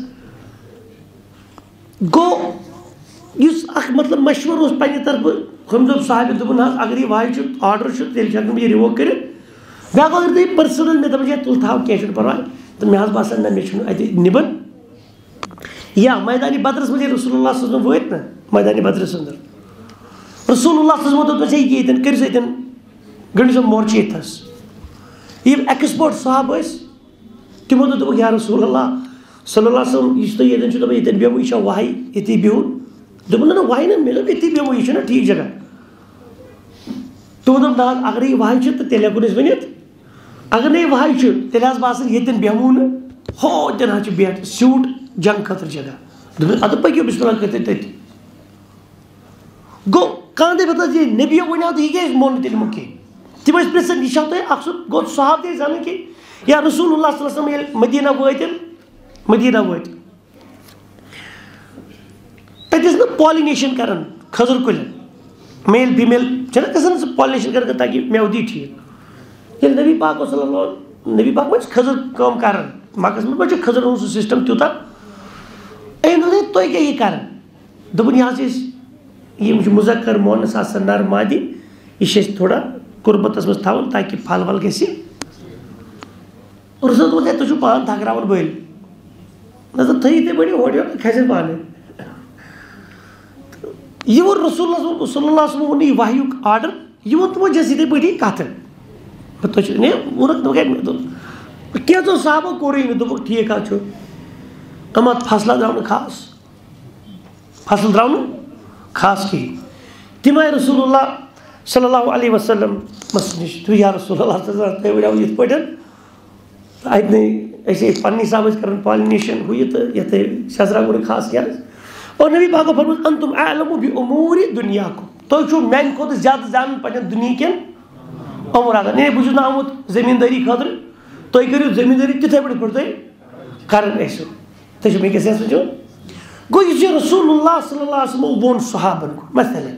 B: گوٚو یُس اکھ مطلب مشورٕ اوس پننہِ طرفہٕ ہُمۍ دوٚپ صاحبہِ دوٚپُن حظ اگر یہِ وحی چھُ آرڈر چھُ تیٚلہِ چھُ ہٮ۪کہٕ بہٕ یہِ رِووک کٔرِتھ بیٛاکھ اگر تُہۍ پٔرسنل مےٚ دپان ہے تُل تھاو کینٛہہ چھُنہٕ پرواے تہٕ مےٚ حظ باسان نہ مےٚ چھُنہٕ اَتہِ نِبن یا میدانِ بدرس منٛز ییٚلہِ رسول اللہ صلی اللہ علیہ وسلم وٲتۍ نہ میدانِ بدرس انٛدر رسول اللہ صلی اللہ علیہ وسلم دوٚپنس ہے ییٚتٮ۪ن کٔرِو سا ییٚتٮ۪ن گٔنڈِو سا مورچہِ ییٚتھس یِم ایٚکٕسپٲٹ صاحب ٲسۍ تِمو دوٚپُکھ یا رسول اللہ صلی اللہ علیہ وسلم یُس تُہۍ ییٚتٮ۪ن چھُو دپان ییٚتٮ۪ن بیٚہمو یہِ چھا وحی ییٚتی بِہُن دوٚپُن نہ وحی نہ مےٚ دوٚپ ییٚتی بیٚہمو یہِ چھُنہ ٹھیٖک جگہ تِمو دوٚپ نہ حظ اگرے یہِ وحی چھُ تہٕ تیٚلہِ ہٮ۪کون أسۍ ؤنِتھ اگر نہٕ یہِ وحی چھُ تیٚلہِ حظ باسان ییٚتٮ۪ن بیٚہمو نہٕ ہوتٮ۪ن حظ چھُ بیٹھ سیوٗٹ جنگ خٲطرٕ جگہ دوٚپُن اَدٕ پٔکِو بسم اللہ کٔرِتھ تٔتی گوٚو کانٛہہ دَپہِ حظ یہِ نبیو ؤنیو تہٕ یہِ کیٛازِ مون نہٕ تیٚلہِ کینٛہہ تِم ٲسۍ پرٛژھان یہِ چھا تۄہہِ اکھ سُہ گوٚو صحاب تہِ ٲسۍ زانان کہِ یا رسول اللہ صلی اللہ علیہ وسلم ییٚلہِ مدیٖنہ وٲتۍ تتہِ ٲسۍ نہٕ پالِنیشن کران کھٔزٕر کُلٮ۪ن میل فیٖمیل چھےٚ نہ گژھان سُہ پالِنیشن کران تاکہِ مٮ۪وٕ دی ٹھیٖک ییٚلہِ نبی پاک صلی اللہ علیہ وسلم نبی پاک ما چھِ کھٔزٕر کٲم کران مکس منٛز ما چھُ کھٔزٕر ہُنٛد سُہ سسٹم تیوٗتاہ أمۍ دوٚپ تُہۍ کیٛاہ یہِ کران دوٚپُن یہِ حظ ٲسۍ یِم چھِ مُذکر مونس آسان نر مادِ یہِ چھِ أسۍ تھوڑا قربتس منٛز تھاوُن تاکہِ پھل ول گژھِ اور رسول دوٚپُن ہے تُہۍ چھِو پانہٕ تھکراوان بٔلۍ نہ تہٕ تھٲیِو تُہۍ بٔڑِو ہورٕ یورٕ کھسن پانے یہِ ووٚن رسول اللہ صلی اللہ علیہ وسلم ووٚن یہِ وحیُک آرڈر یہِ ووٚن تِمو جیسے یِتھٕے پٲٹھی کتھٕ تُہۍ چھِو ووٚنُکھ کینٛژو صحابو کوٚرُے نہٕ دوٚپُکھ ٹھیٖک حظ چھُ یِم اتھ فصلہ درٛاو نہٕ خاص فصل درٛاو نہٕ خاص کِہیٖنۍ تِم آیہِ رسول اللہ صلی اللہ علیہ وسلمس نِش تُہۍ یا رسول اللہ صلی اللہ علیہ وسلم تُہۍ ؤنِو یِتھ پٲٹھۍ اَتہِ نٕے أسۍ ٲسۍ پننہِ حسابہٕ ٲسۍ کران پالِنیشن ہُہ یہِ تہٕ یتھ سیٚزرا گوٚو نہٕ خاص کینٛہہ اور نبی پاکو فرموو انتم اعلم بِاموٗرِ دُنیاکُم تُہۍ چھِو میانہِ کھۄتہٕ زیادٕ زانان پننٮ۪ن دُنہِکٮ۪ن اموراتن بہٕ چھُس نہٕ آمُت زٔمیٖندٲری خٲطرٕ تُہۍ کٔرِو زٔمیٖندٲری تِتھٕے پٲٹھۍ یِتھ پٲٹھۍ تُہۍ کران ٲسِو تُہۍ چھِو وٕنکیٚس یژھان وٕچھو گوٚو یُس یہِ رسول اللہ صلی اللہ علیہ وسلم ووٚن صحابن مثلاً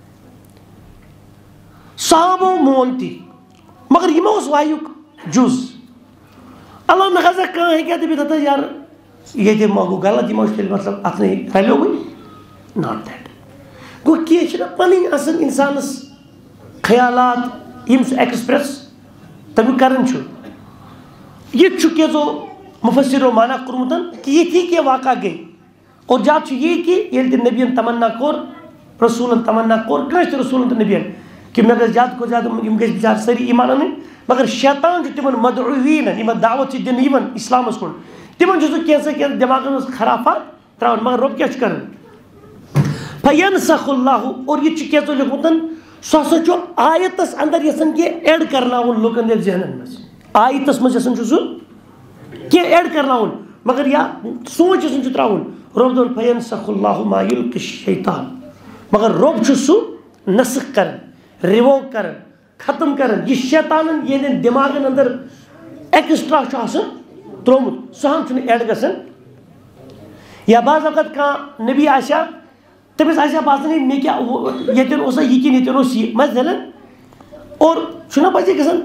B: صحابو مون تہِ مگر یِمو اوس وحیُک جُز اللہ نہ خاصا کانٛہہ ہیٚکہِ ہا دٔپِتھ ہتا یارٕ ییٚتہِ ما گوٚو غلط یِمو چھِ تیٚلہِ مطلب اَتھ نَے رَلیووٕے ناٹ دیٹ گوٚو کینٛہہ چھِنہ پَنٕنۍ آسان اِنسانَس خیالات یِم سُہ ایٚکٕسپرٛیس تَمیُک کَران چھُ ییٚتہِ چھُ کینٛژو مُفسِرو مانا کوٚرمُت کہِ یِتھی کینٛہہ واقعہ گٔے اور زیادٕ چھُ یی کہِ ییٚلہِ تہِ نبیَن تمنا کوٚر رسوٗلن تمنا کوٚر کٲنٛسہِ تہِ رسوٗلن تہٕ نبیَن کہِ مےٚ گژھِ زیادٕ کھۄتہٕ زیادٕ یِم گژھِ بِچارٕ سٲری ایٖمان اَنٕنۍ مگر شیطان چھُ تِمن مدعویٖنن یِمن دعوت چھِ دِنہٕ یِوان اِسلامس کُن تِمن چھُ سُہ کینٛژھا کینٛہہ دٮ۪ماغس منٛز خرافات تراوان مگر رۄب کیاہ چھُ کران فینسخ اللہ اور یہِ چھُ کینٛژو لیوٗکھمُت سُہ ہسا چھُ آیتس اندر یژھان کینٛہہ ایڈ کرناوُن لُکن ہٕنٛدٮ۪ن ذہنن منٛز آیتس منٛز یژھان چھُ سُہ کینٛہہ ایڈ کرناوُن مگر یا سونٛچ یژھان چھُ تراوُن رۄب دوٚپُن فینسخ اللہ ما یلقِ الشیطان مگر رۄب چھُ سُہ نسخ کران رِووک کران ختم کران یہِ شیطانن یِہنٛدٮ۪ن دٮ۪ماغن اندر ایکسٹرا چھُ آسان تروومُت سُہ ہن چھُنہٕ ایڈ گژھان یا بعض اوقات کانٛہہ نبی آسہِ ہا تٔمِس آسہِ ہا باسان ہے مےٚ کیاہ ییٚتٮ۪ن اوسا یہِ کِنہٕ ییٚتٮ۪ن اوس یہِ مثلاً اور چھُنہ پَزِ گژھان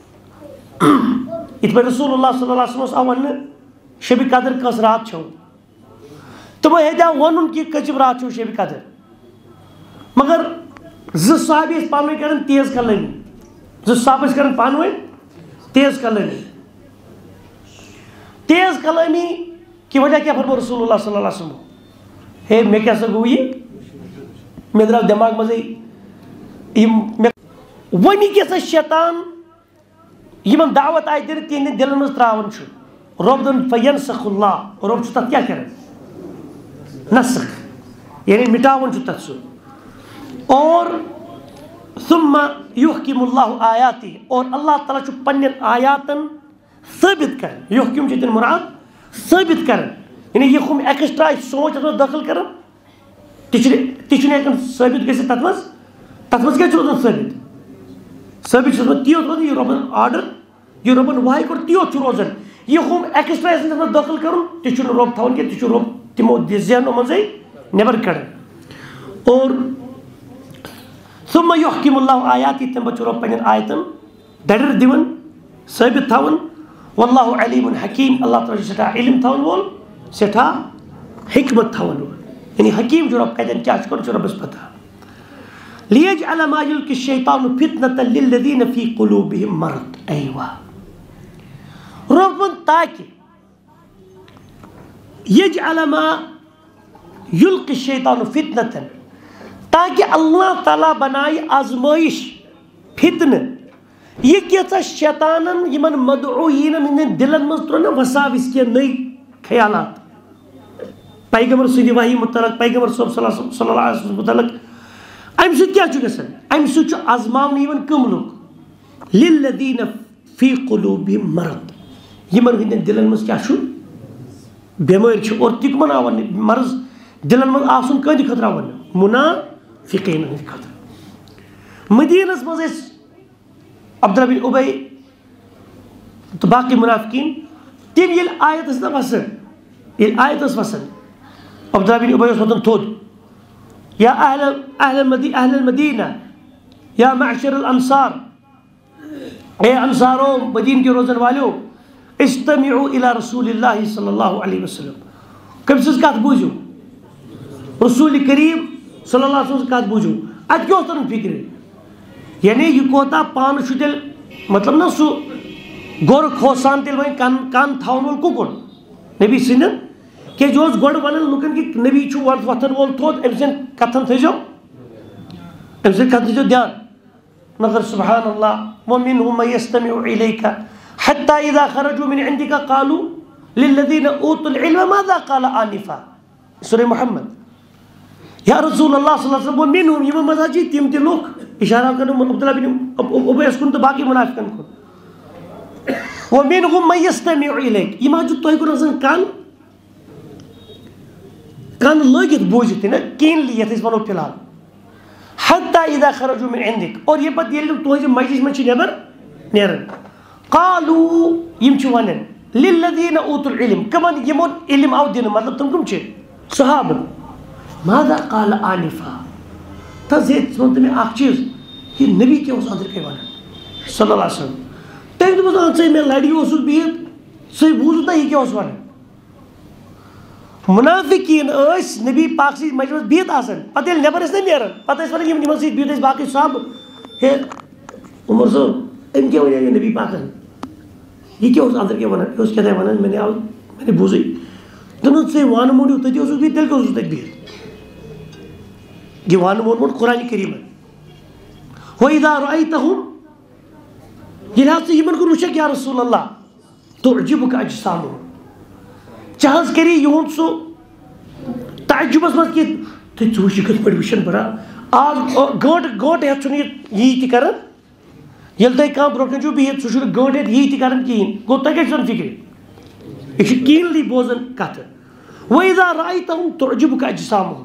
B: یِتھ پٲٹھۍ رسول اللہ صلی اللہ علیہ وسلم آو وَننہٕ شبِ قدر کۄس رات چھو تِمو ہیٚتیٛاو وَنُن کہِ کٔژِم رات چھو شبِ قدر مگر زٕ صحابی ٲسۍ پانہٕ ؤنۍ کران تیز کلٲمی زٕ صحابہٕ ٲسۍ کران پانہٕ ؤنۍ تیز کلٲمی کہِ وجہ کیاہ فرموو رسول اللہ صلی اللہ علیہ وسلم ہے مےٚ کیاہ سا گوٚو یہِ مےٚ درٛاو دٮ۪ماغ منٛزٕے یِم مےٚ وۄنۍ کیٛاہ سا شیطان یِمن دعوت آیہِ دِنہٕ تِہنٛدٮ۪ن دِلن منٛز تراوان چھُ رب دن فینسخ اللہ رب چھُ تتھ کیا کران نسخ یعنی مٹاون چھُ تتھ سُہ اور ثم یحکم اللہ آیاتی اور اللہ تعالیٰ چھُ پننٮ۪ن آیاتن ثٲبت کران یحکم چھُ تیٚلہِ مُراد ثٲبت کران یعنی یہِ ہُم ایکسٹرا سونچ اتھ منٛز دٲخل کران تہِ چھُنہٕ ہٮ۪کان ثٲبت گٔژھِتھ تتھ منٛز کیٛاہ چھُ روزان ثٲبت چھُ روزان تی یوت روزان یہِ رۄبن آرڈر یہِ رۄبن وحی کوٚر تی یوت چھُ روزان یہِ ہُم ایکسٹرا یژھان تتھ منٛز دٲخل کرُن تہِ چھُنہٕ رۄب تھاوان کینٛہہ تہِ چھُ رۄب تِمو ذہنو منٛزٕے نٮ۪بر کڑان اور ثم یحکم اللہ آیاتی تمہِ پتہٕ چھُ رۄب پننٮ۪ن آیتن دڑر دِوان ثٲبت تھاوان واللہ علیم حکیم اللہ تعالیٰ چھُ سٮ۪ٹھاہ علم تھاون وول سٮ۪ٹھاہ حکمت تھاون وول یعنی حکیم چھُ رۄب کتٮ۪ن کیٛاہ چھُ کرُن چھُ رۄبس پتہ لیجعل ما یلقی الشیطان فتنة للذین فی قلوبہم مرض ایوہ رۄب ووٚن تاکہِ یجعل ما یلقی الشیطان فتنة تاکہ اللہ تعالیٰ بنائے آزمائش فتنہ یہ کیٛاہ شیطانن یمن مدعویٖنن ہٕنٛدٮ۪ن دلن منٛز ترٛوو نا وساوِس کینٛہہ نٔے خیالات پیغمبر سٕنٛدِ وحی متعلق پیغمبر صٲب صلی اللہ علیہ وسلم متعلق امہِ سۭتۍ کیٛاہ چھُ گژھان امہِ سۭتۍ چھُ آزماونہٕ یِوان کٕم لُکھ للذین فی قلوبہم مرض یمن ہٕنٛدٮ۪ن دلن منٛز کیٛاہ چھُ بٮ۪مٲرۍ چھِ اور تہِ کٕمن آو وننہٕ مرض دلن منٛز آسُن کٕہٕنٛدِ خٲطرٕ آو وننہٕ منافقیٖن ہٕنٛدِ خٲطرٕ مدیٖنس منٛز ٲسۍ عبداللہ بن ابی تہٕ باقٕے منافقیٖن تِم ییٚلہِ آیت ٲسۍ نا وسان ییٚلہِ آیت ٲس وسان عبداللہ بن ابی اوس وۄتھان تھوٚد یا اہل المدینہ یا معشر الانصار اے انصارو مدیٖنہ کے روزن والیو استمعوا الى رسول اللہ صلی اللہ علیہ وسلم کٔمۍ سٕنٛز کتھ بوٗزِو رسول کریم صلی اللہ علیہ وسلم کتھ بوٗزِو اتہِ کیٛاہ اوس تران فکرِ یعنی یہ کوتاہ پانہٕ چھُ تیٚلہِ مطلب نا سُہ گۄر کھوژان تیٚلہِ وۄنۍ کن تھاون وول کُکُن نبی سٕنٛدٮ۪ن کیٛازِ یہِ اوس گۄڈٕ ونان لُکن کہ نبی چھُ وۄتھن وول تھوٚد أمۍ سٕنٛدٮ۪ن کتھن تھٲیزیو أمۍ سٕنٛدِ کتھِ تھٲیزیو دھیان مگر سبحان اللہ ومنهم من يستمع إليك حتى إذا خرجوا من عندك قالوا للذين أوتوا العلم ماذا قال آنفا سورہ محمد یا رسول اللہ صلی اللہ علیہ وسلم ومنهم یِمن منٛز حظ چھِ تِم تہِ لُکھ اشارہ کرن عبداللہ بن ابیَس کُن تہٕ باقٕے منافقن کُن ومنهم من يستمع إليك یِم حظ چھِ تۄہہِ کُن آسان کن لٲگِتھ بوٗزِتھ نا کینلی یتھ أسۍ ونو فی الحال حتى إذا خرجوا من عندك اور یہِ پتہٕ ییٚلہِ تِم تُہنٛزِ مجلس منٛز چھِ نٮ۪بر نیران قالوا یِم چھِ ونان للذین اوتوا العلم کٕمن یِمن علم آو دِنہٕ مطلب تِم کٕم چھِ صحابہٕ ماذا قال آنفا تس ہے ژٕ وَن تہٕ مےٚ اکھ چیٖز یہِ نبی کیٛاہ اوس أنٛدرٕ کَنۍ ونان صلی اللہ علیہ وسلم تٔمۍ دوٚپُس ژٕے مےٚ لرِ اوسُس بِہِتھ ژٕے بوٗزُتھ نا یہِ کیٛاہ اوس ونان منافقیٖن ٲسۍ نبی پاک سٕنٛدِ مجلس منٛز بِہِتھ آسان پتہٕ ییٚلہِ نٮ۪بر ٲسۍ نا نیران پتہٕ ٲسۍ ونان یِمن سۭتۍ بِہِتھ ٲسۍ باقٕے صحابہٕ ہے عمر صٲب أمۍ کیٛاہ وَنیو یہِ نبی پاکن یہِ کیٛاہ اوس أنٛدرٕ کَنۍ ونان یہِ اوس کیٛاہ تام ونان مےٚ نے بوٗزٕے دوٚپُن ژٕے وَن موٚنڈِو تٔتی اوسُس بِہِتھ تیٚلہِ کیٛاہ اوسُس تَتہِ بِہِتھ یہ وَنہٕ ووٚنمُت قرآنِ کریٖمن وَإِذَا رَأَيْتَهُمْ ییٚلہِ حظ ژٕ یِمن کُن وٕچھکھ یا رسول اللہ تُعجِبُکَ أجسامُہُم ژےٚ حظ کری یِہُنٛد سُہ تعجُبس منٛز کہِ ژٕ وٕچھ یہِ کِتھ پٲٹھۍ وٕچھان بڑا آز گٲنٛٹہٕ ہٮ۪تھ چھُنہٕ یی تہِ کران ییٚلہِ تۄہہِ کانٛہہ برونٛٹھ کَنۍ چھُو بِہِتھ سُہ چھُنہٕ گٲنٛٹہٕ ہٮ۪تھ یی تہِ کران کِہیٖنۍ گوٚو تۄہہِ کیٛاہ چھُ فِکرِ یہِ چھُ کیٖنلی بوزان کتھٕ وَإِذَا رَأَيْتَهُمْ تُعجِبُکَ أجسامُہُم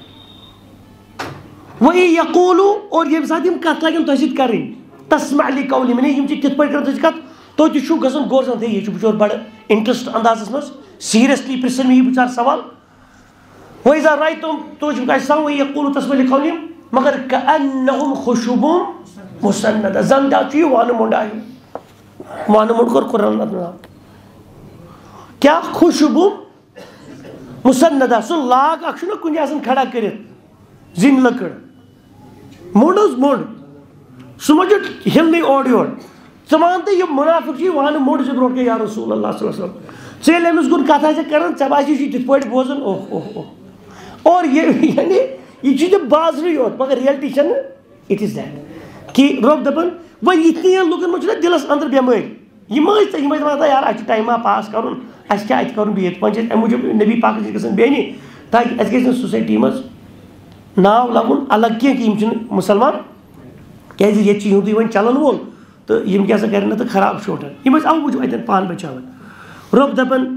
B: وَإِن یقوٗلوٗ اور ییٚمہِ ساتہٕ یِم کتھ لگن تۄہہِ سۭتۍ کرٕنۍ تسمع لِقَولِہِم یعنی یِم چھِ تِتھ پٲٹھۍ کران تُہۍ کتھ تُہۍ تہِ چھُو گژھان غور سان یہِ چھُ بِچور بڑٕ انٹرسٹ اندازس منٛز سیٖریسلی پرژھان مےٚ یہِ بِچار سوال وَإِذَا رَأَيْتَهُمْ تُعجِبُکَ أجسامُہُم وَإِن یقوٗلوٗ تسمع لِقَولِہِم مگر کَأَنَّهُمْ خُشُبٌ مُسَنَّدَةٌ زن درٛاو چھُ یہِ وانہٕ موٚنٛڈ آیہِ وانہٕ موٚنٛڈ کوٚر قرآن کیٛاہ خُشُبٌ مُسَنَّدَةٌ سُہ لاگ اکھ چھُنہ کُنہِ آسان کھڑا کٔرِتھ زِنۍ لٔکٕر موٚنٛڈ حظ موٚنٛڈ سُہ ما چھُ ہِلنٕے اورٕ یورٕ ژٕ ون تہٕ یہِ مُنافِق چھُ یہِ وانہٕ موٚنٛڈ چھُ برونٛٹھ کَنۍ یا رسول اللہ صلی اللہ علیہ وسلم ژٕ ییٚلہِ أمِس کُن کتھ آسٮ۪کھ کران ژےٚ باسہِ یہِ چھُ تِتھ پٲٹھۍ بوزان اوہ اوہ اوہ اور یعنی یہِ چھُ ژےٚ بازرٕے یوت مگر رِیلٹی چھنہٕ اِٹ اِز دیٹ کہِ رۄب دپان وۄنۍ یِتھ کٔنۍ لُکن منٛز چھُنہ دِلس انٛدر بٮ۪مٲرۍ یار اچھا ٹائما پاس کرن اس کیا ات کرن بیت پنچ ام موجب نبی پاک گژھن بیٚنہِ تاکہ اس گژھِ سوسائٹی مز ناو لگن الگ کینٛہہ کہ یم چھِنہٕ مُسلمان کیازِ ییٚتہِ چھِ یِہُنٛدُے وۄنۍ چلن وول تہٕ یم کیٛاہ سا کرن نہٕ تہٕ خراب شوٹن یم ٲسۍ اَوٕ موٗجوٗب اتٮ۪ن پان بچاوان رۄب دپان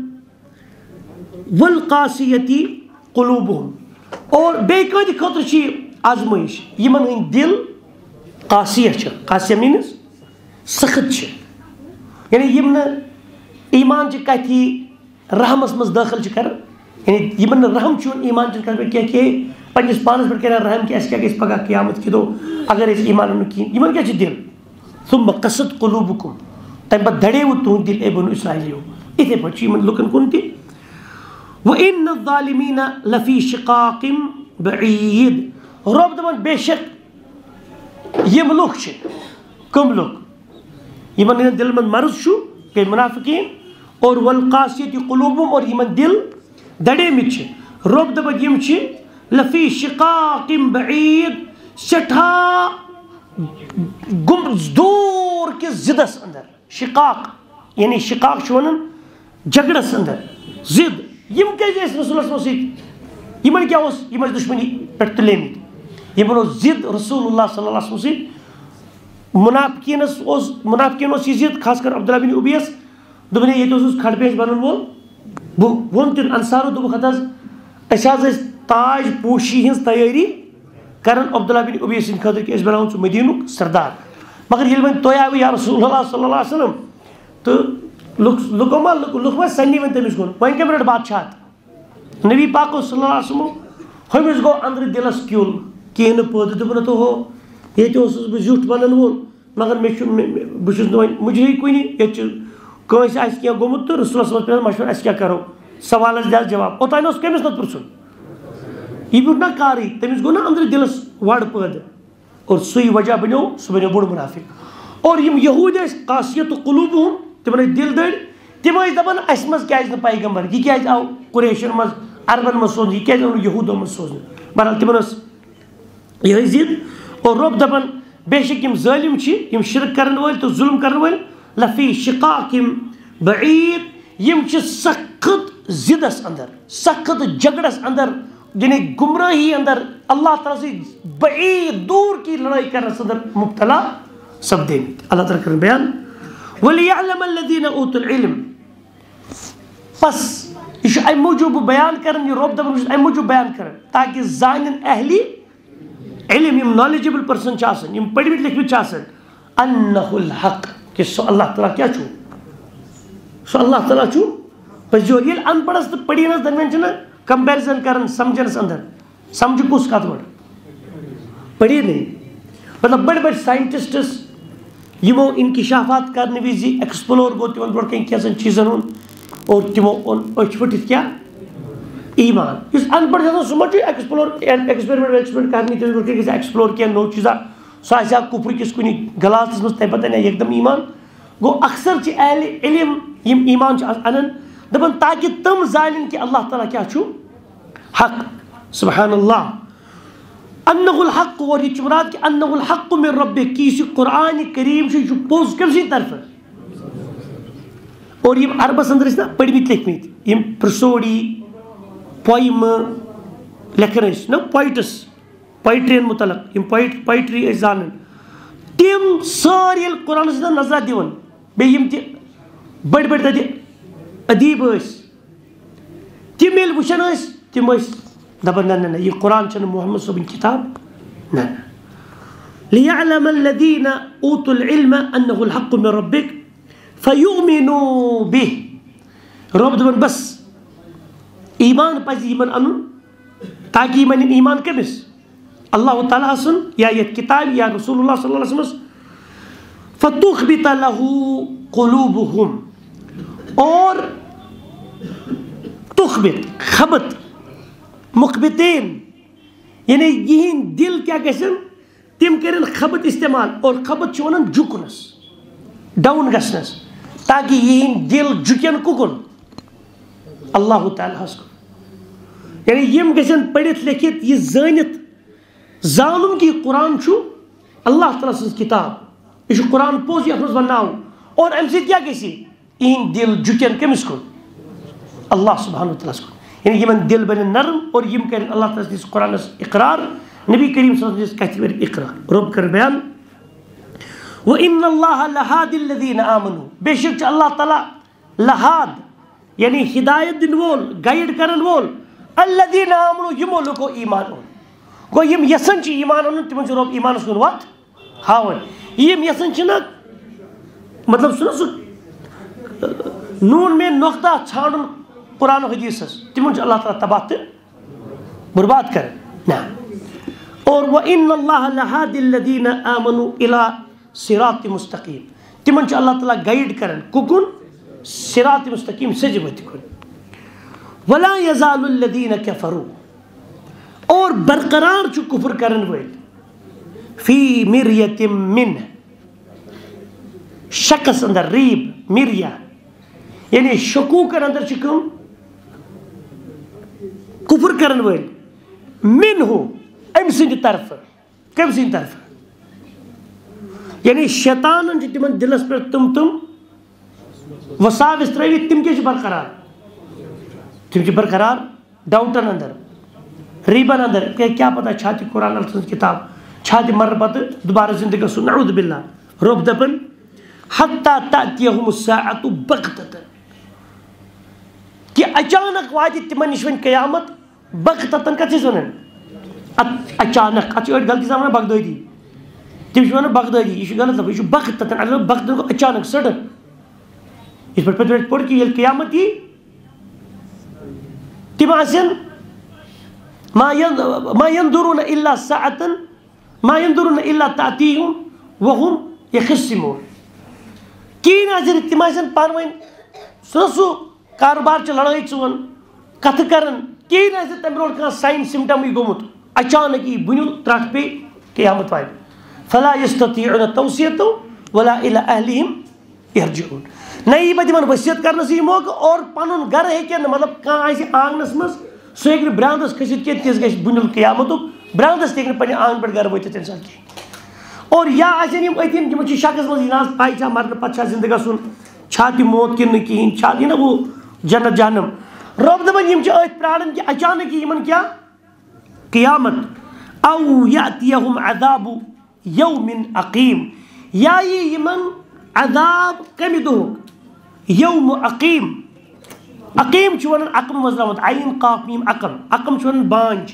B: والقاسیتی قلوبہم اور بیٚیہِ کۭتہِ خٲطرٕ چھِ یہِ آزمٲیش یمن ہٕنٛدۍ دل قاسیہ چھِ قاسیہ میٖنٕز سخت چھِ یعنی یم نہٕ ایمان چہِ کتھی رحمس منٛز دٲخل چھِ کران یعنی یمن نہٕ رحم چھُ ایمان چہِ کتھ پٮ۪ٹھ کینٛہہ کہ پننس پانس پٮ۪ٹھ کران رحم کہ اَسہِ کیٛاہ گژھِ پگاہ قیامت کہِ دۄہ اگر أسۍ ایمان اَنو کِہیٖنۍ یمن کیٛاہ چھِ دل ثم قست قلوبکم تمہِ پتہٕ دڑیوٕ تُہُنٛد دل اے بنو اسرائیلیو یِتھے پٲٹھۍ چھُ یمن لُکن کُن تہِ وَإِنَّ الظَّالِمِينَ لَفِي شِقَاقٍ بَعِيدٍ رۄب دپان بے شک یم لُکھ چھِ کٕم لُکھ یمن ہٕنٛدٮ۪ن دلن منٛز مرض چھُ گٔے منافقیٖن اور والقاسیۃ قلوبہم اور یمن دل دڑیمٕتۍ چھِ رۄب دپان یم چھِ لفی شقاق بعید سٹھا دور کس زدس اندر شقاق یعنی شقاق چھُ ونان جگڑس اندر زد یم کیازِ ٲسۍ رسولس سۭتۍ یمن کیاہ اوس یم ٲسۍ دُشمنی پٮ۪ٹھ تُلیمٕتۍ یمن اوس ضد رسول اللہ صلی اللہ علیہ وسلم سۭتۍ منافقین اوس یہ ضد خاص کر عبداللہ بن ابیس دوٚپُن ییٚتہِ اوسُس کھڑ پیش بنن وول بہٕ ووٚن تِم انصارو دوٚپُکھ ہت حظ أسۍ حظ ٲسۍ تاج پوشی ہٕنٛز تیٲری کران عبداللہ بن ابی سٕنٛدِ خٲطرٕ کہِ أسۍ بناوون سُہ مدیٖنُک سردار مگر ییٚلہِ وۄنۍ تُہۍ آوٕ یا رسول اللہ صلی اللہ علیہ وسلم تہٕ لُکھ ما سننی وۄنۍ تٔمِس کُن وۄنۍ کمہِ رٔٹ بادشاہت نبی پاکو صلی اللہ علیہ وسلم ہُمِس گوٚو أنٛدرٕ دِلس کیُل کِہیٖنۍ نہٕ پٲدٕ دوٚپُن ہتو ہو ییٚتہِ اوسُس بہٕ زیُٹھ بنن وول مگر مےٚ چھُ بہٕ چھُس نہٕ وۄنۍ مُجری کُنہِ ییٚتہِ چھُ کٲنٛسہِ آسہِ کینٛہہ گوٚمُت تہٕ رسولس منٛز پیٚوان مشورٕ أسۍ کیٛاہ کرو سوالس دِ جواب اوٚتانۍ اوس کٔمِس نہٕ پرژھُن یہِ بیوٗٹھ نا کارٕے تٔمِس گوٚو نا أنٛدرٕ دِلس وڑ پٲدٕ اور سُے وجہ بنیو سُہ بنیو بوٚڑ منافق اور یم یہوٗدۍ ٲسۍ قاسیۃ قلوبہم تِمن ٲسۍ دل دٔرۍ تِم ٲسۍ دپان اسہِ منٛز کیازِ نہٕ پیغمبر یہِ کیازِ آو قُریشن منٛز عربن منٛز سوزنہٕ یہِ کیازِ آو نہٕ یہوٗدو منٛز سوزنہٕ بہرحال تِمن ٲس یِہے ضد اور رۄب دپان بے شک یم ظٲلم چھِ یم شرک کرن وٲلۍ تہٕ ظُلم کرن وٲلۍ لفی شقاق بعید یم چھِ سخت ضدس اندر سخت جگڑس اندر یعنی گمراہی اندر اللہ تعالیٰ سے بعید دور کی لڑائی کرنس اندر مبتلا سپدے اللہ تعالیٰ کرن بیان وَلِيَعْلَمَ الَّذِينَ أُوتُوا الْعِلْمَ پس یہ چھُ امہِ موٗجوٗب بیان کران یہ رۄب دپان امہِ موٗجوٗب بیان کران تاکہ زانن اہلی علم یم نالیجبل پرسن چھِ آسان یم پٔرمٕتۍ لیکھمٕتۍ چھِ آسان انہ الحق کہ سُہ اللہ تعالیٰ کیاہ چھُ سُہ اللہ تعالیٰ چھُ پٔزیور ییٚلہِ ان پڑھس تہٕ پٔڑیٖنس درمیان چھِنہ کمپیرزن کران سمجھنس اندر سمجھ کُس کتھ گۄڈٕ پٔڑیٖنٕے مطلب بٔڑۍ بٔڑۍ ساینٹسٹس یمو انکشافات کرنہٕ وِزِ ایکسپلور گوٚو تِمن برونٛٹھ کَنہِ کینٛژن چیٖزن ہُنٛد اور تِمو اوٚن أچھ پھٔٹِتھ کیاہ ایمان یُس ان پڑھ چھُ آسان سُہ ما چھُ ایکسپیرمنٹ کرنہِ تٔمِس برونٛٹھ کَنہِ گژھِ ایکسپلور کینٛہہ نوٚو چیٖزا سُہ آسہِ ہا کُپرٕ کِس کُنہِ گلاسس منٛز تمہِ پتہٕ اَنہِ یکدم ایمان گوٚو اکثر چھِ اہلِ علم یم ایمان چھِ انان دپان تاکہ تِم زانن کہ اللہ تعالیٰ کیاہ چھُ حق سبحان اللہ انہ الحق اور یہ مراد کہ انہ الحق من ربک کہ یہ قرآن کریم چھُ یہِ چھُ پوٚز کٔمۍ سٕنٛدِ طرفہٕ اور یم عربس اندر ٲسۍ نا پٔرمٕتۍ لیکھمٕتۍ یم پرسوڈی پویمہٕ لیکھان ٲسۍ نا پویٹس پویٹرین متعلق یم پویٹری ٲسۍ زانان تِم سٲری ییٚلہِ قرآنس سۭتۍ نظرا دِوان بیٚیہِ یم تہِ بٔڑۍ بٔڑۍ تتہِ ادیٖب ٲسۍ تِم ییٚلہِ وٕچھان ٲسۍ تِم ٲسۍ دپان نہ نہ یہ قرآن چھنہٕ محمد صٲبٕنۍ کِتاب نہ لِیَعْلَمَ الَّذِينَ أُوتُوا الْعِلْمَ أَنَّهُ الْحَقُّ مِن رَبِّكَ فَيُؤْمِنُوا بِهِ رۄب دپان بس ایمان پزِ یمن انُن تاکہ یِم انن ایمان کٔمِس اللہ تعالیٰ سُن یا یتھ کتابہِ یا رسول اللہ صلی اللہ علیہ وسلم فَتُخْبِتَ لَهُ قُلُوبُهُم اور تخبت خبت مخبتین یعنی یہند دل کیا گژھن تم کرن خبت استعمال اور خبت چھِ ونان جُکنس ڈاؤن گژھنس تاکہ یہند دل جُکن کُکُن اللہ تعالیٰ ہس کُن یعنی یم گژھن پٔرِتھ لیکھِتھ یہ زٲنِتھ زانُن کہ یہ قرآن چھُ اللہ تعالیٰ سٕنٛز کتاب یہ چھُ قرآن پوٚز یتھ منٛز وننہٕ آو اور امہ سۭتۍ کیٛاہ گژھِ یِہِنٛدۍ دِل جُکن کٔمِس کُن اللہ سبحانہ وتعالیٰ کُن یعنی یِمن دِل بنن نرم اور یِم کرن اللہ تعالیٰ سٕنٛدِس قرآنس اقرار نبی کریم صلی اللہ علیہ وسلم کتھِ کرِ اقرار رۄب کر بیان وَإِنَّ اللَّهَ لَهَادِ الَّذِينَ آمَنُوا بے شک چھُ اللہ تعالیٰ لہاد یعنی ہدایت دن وول گائیڈ کرن وول الذین آمنوا یمو لوکو ایمان اون گو یم یسن چھ ایمان اون تمن چھ رب ایمانس کن وت ہاون یم یسن چھ نا مطلب سو نون میں نقطہ ژھانڈن قرآن و حدیث تمن چھ اللہ تعالیٰ تباہ تہ برباد کر نا اور وَإِنَّ اللَّهَ لَهَادِ الَّذِينَ آمَنُوا إِلَى صِرَاطِ مُسْتَقِيمٍ تمن چھ اللہ تعالیٰ گائیڈ کرن کُکُن صراط مستقیم سجہ وتہِ کُن وَلَا يَزَالُ الَّذِينَ كَفَرُوا اور برقرار چھُ کفر کرن وٲلۍ فی مِرْیَةٍ مِنْ شکس اندر ریب مریا یعنی شکوکن اندر چھ کم کفر کرن وٲلۍ منہ أمۍ سٕنٛدِ طرفہٕ کٔمۍ سٕنٛدِ طرفہٕ یعنی شیطانن چھ تمن دلس پٮ۪ٹھ تم وساوس ترٲوِتھ تم کیٛاہ چھِ برقرار تم چھِ برقرار ڈاؤٹن اندر ریبن اندر کیا پتہ چھا تہِ قرآن اللہ سٕنٛز کتاب چھا تہِ مرٕ پتہٕ دوبارٕ زندٕ گژھُن نعوذ باللہ رۄب دپن حتیٰ تأتیہم الساعۃ بغتۃ کہ اچانک واتہِ تمن نش وۄنۍ قیامت بغتۃ کتھ چھِ ونان اچانک اتھ چھِ أڑۍ غلطی سان ونان بغدٲدی تم چھِ ونان بغدٲدی یہ چھُ غلط لفظ یہ چھُ بغتۃ بغتۃ گوٚو اچانک سڈن اس پر پڑھ کہ یل قیامت یی تم آسن ما ينظرون الا ساعة ما ينظرون الا تأتيهم وهم يخصمون کہین آسن تم آسن پانہٕ ؤنۍ سُہ کاروبار چہِ لڑٲے ژون کتھٕ کران کہین آسن تمہِ برونٛٹھ کانٛہہ ساین سمٹمٕے گوٚمُت اچانک یی بُنیُل ترٹھ پیٚیہِ قیامت واتہِ فلا يستطيعون توصية ولا الى اهلهم يرجعون نہ یی پتہٕ یِمن ؤصیت کرنس یی موقع اور پنُن گرٕ ہیٚکن نہٕ مطلب کانٛہہ آسہِ آنگنس منٛز سُہ ہیٚکہِ نہٕ برانٛدس کھٔسِتھ کینٛہہ تِژھ گژھِ بُنیُل قیامتُک برانٛدس تہِ ہیٚکہِ نہٕ پننہِ آنگن پٮ۪ٹھ گرٕ وٲتِتھ انسان کینٛہہ اور یا آسن یِم أتھۍ یِمن چھِ شکس منٛز یی نہ حظ پاے چھا مرنہٕ پتہٕ چھا زندٕ گژھُن چھا تہِ موت کِنہٕ نہٕ کِہینۍ چھا یہِ نہ وہ جنت جہنم رۄب دپان یِم چھِ أتھۍ پراران کہِ اچانک یی یِمن کیاہ قیامت او یأتیہم عذاب یوم عقیم یا یی یِمن عذاب کمہِ دۄہُک یوم عقیم عقیم چھُ ونان عقم منٛز درامُت عین قاف میم عقم عقم چھُ ونان بانج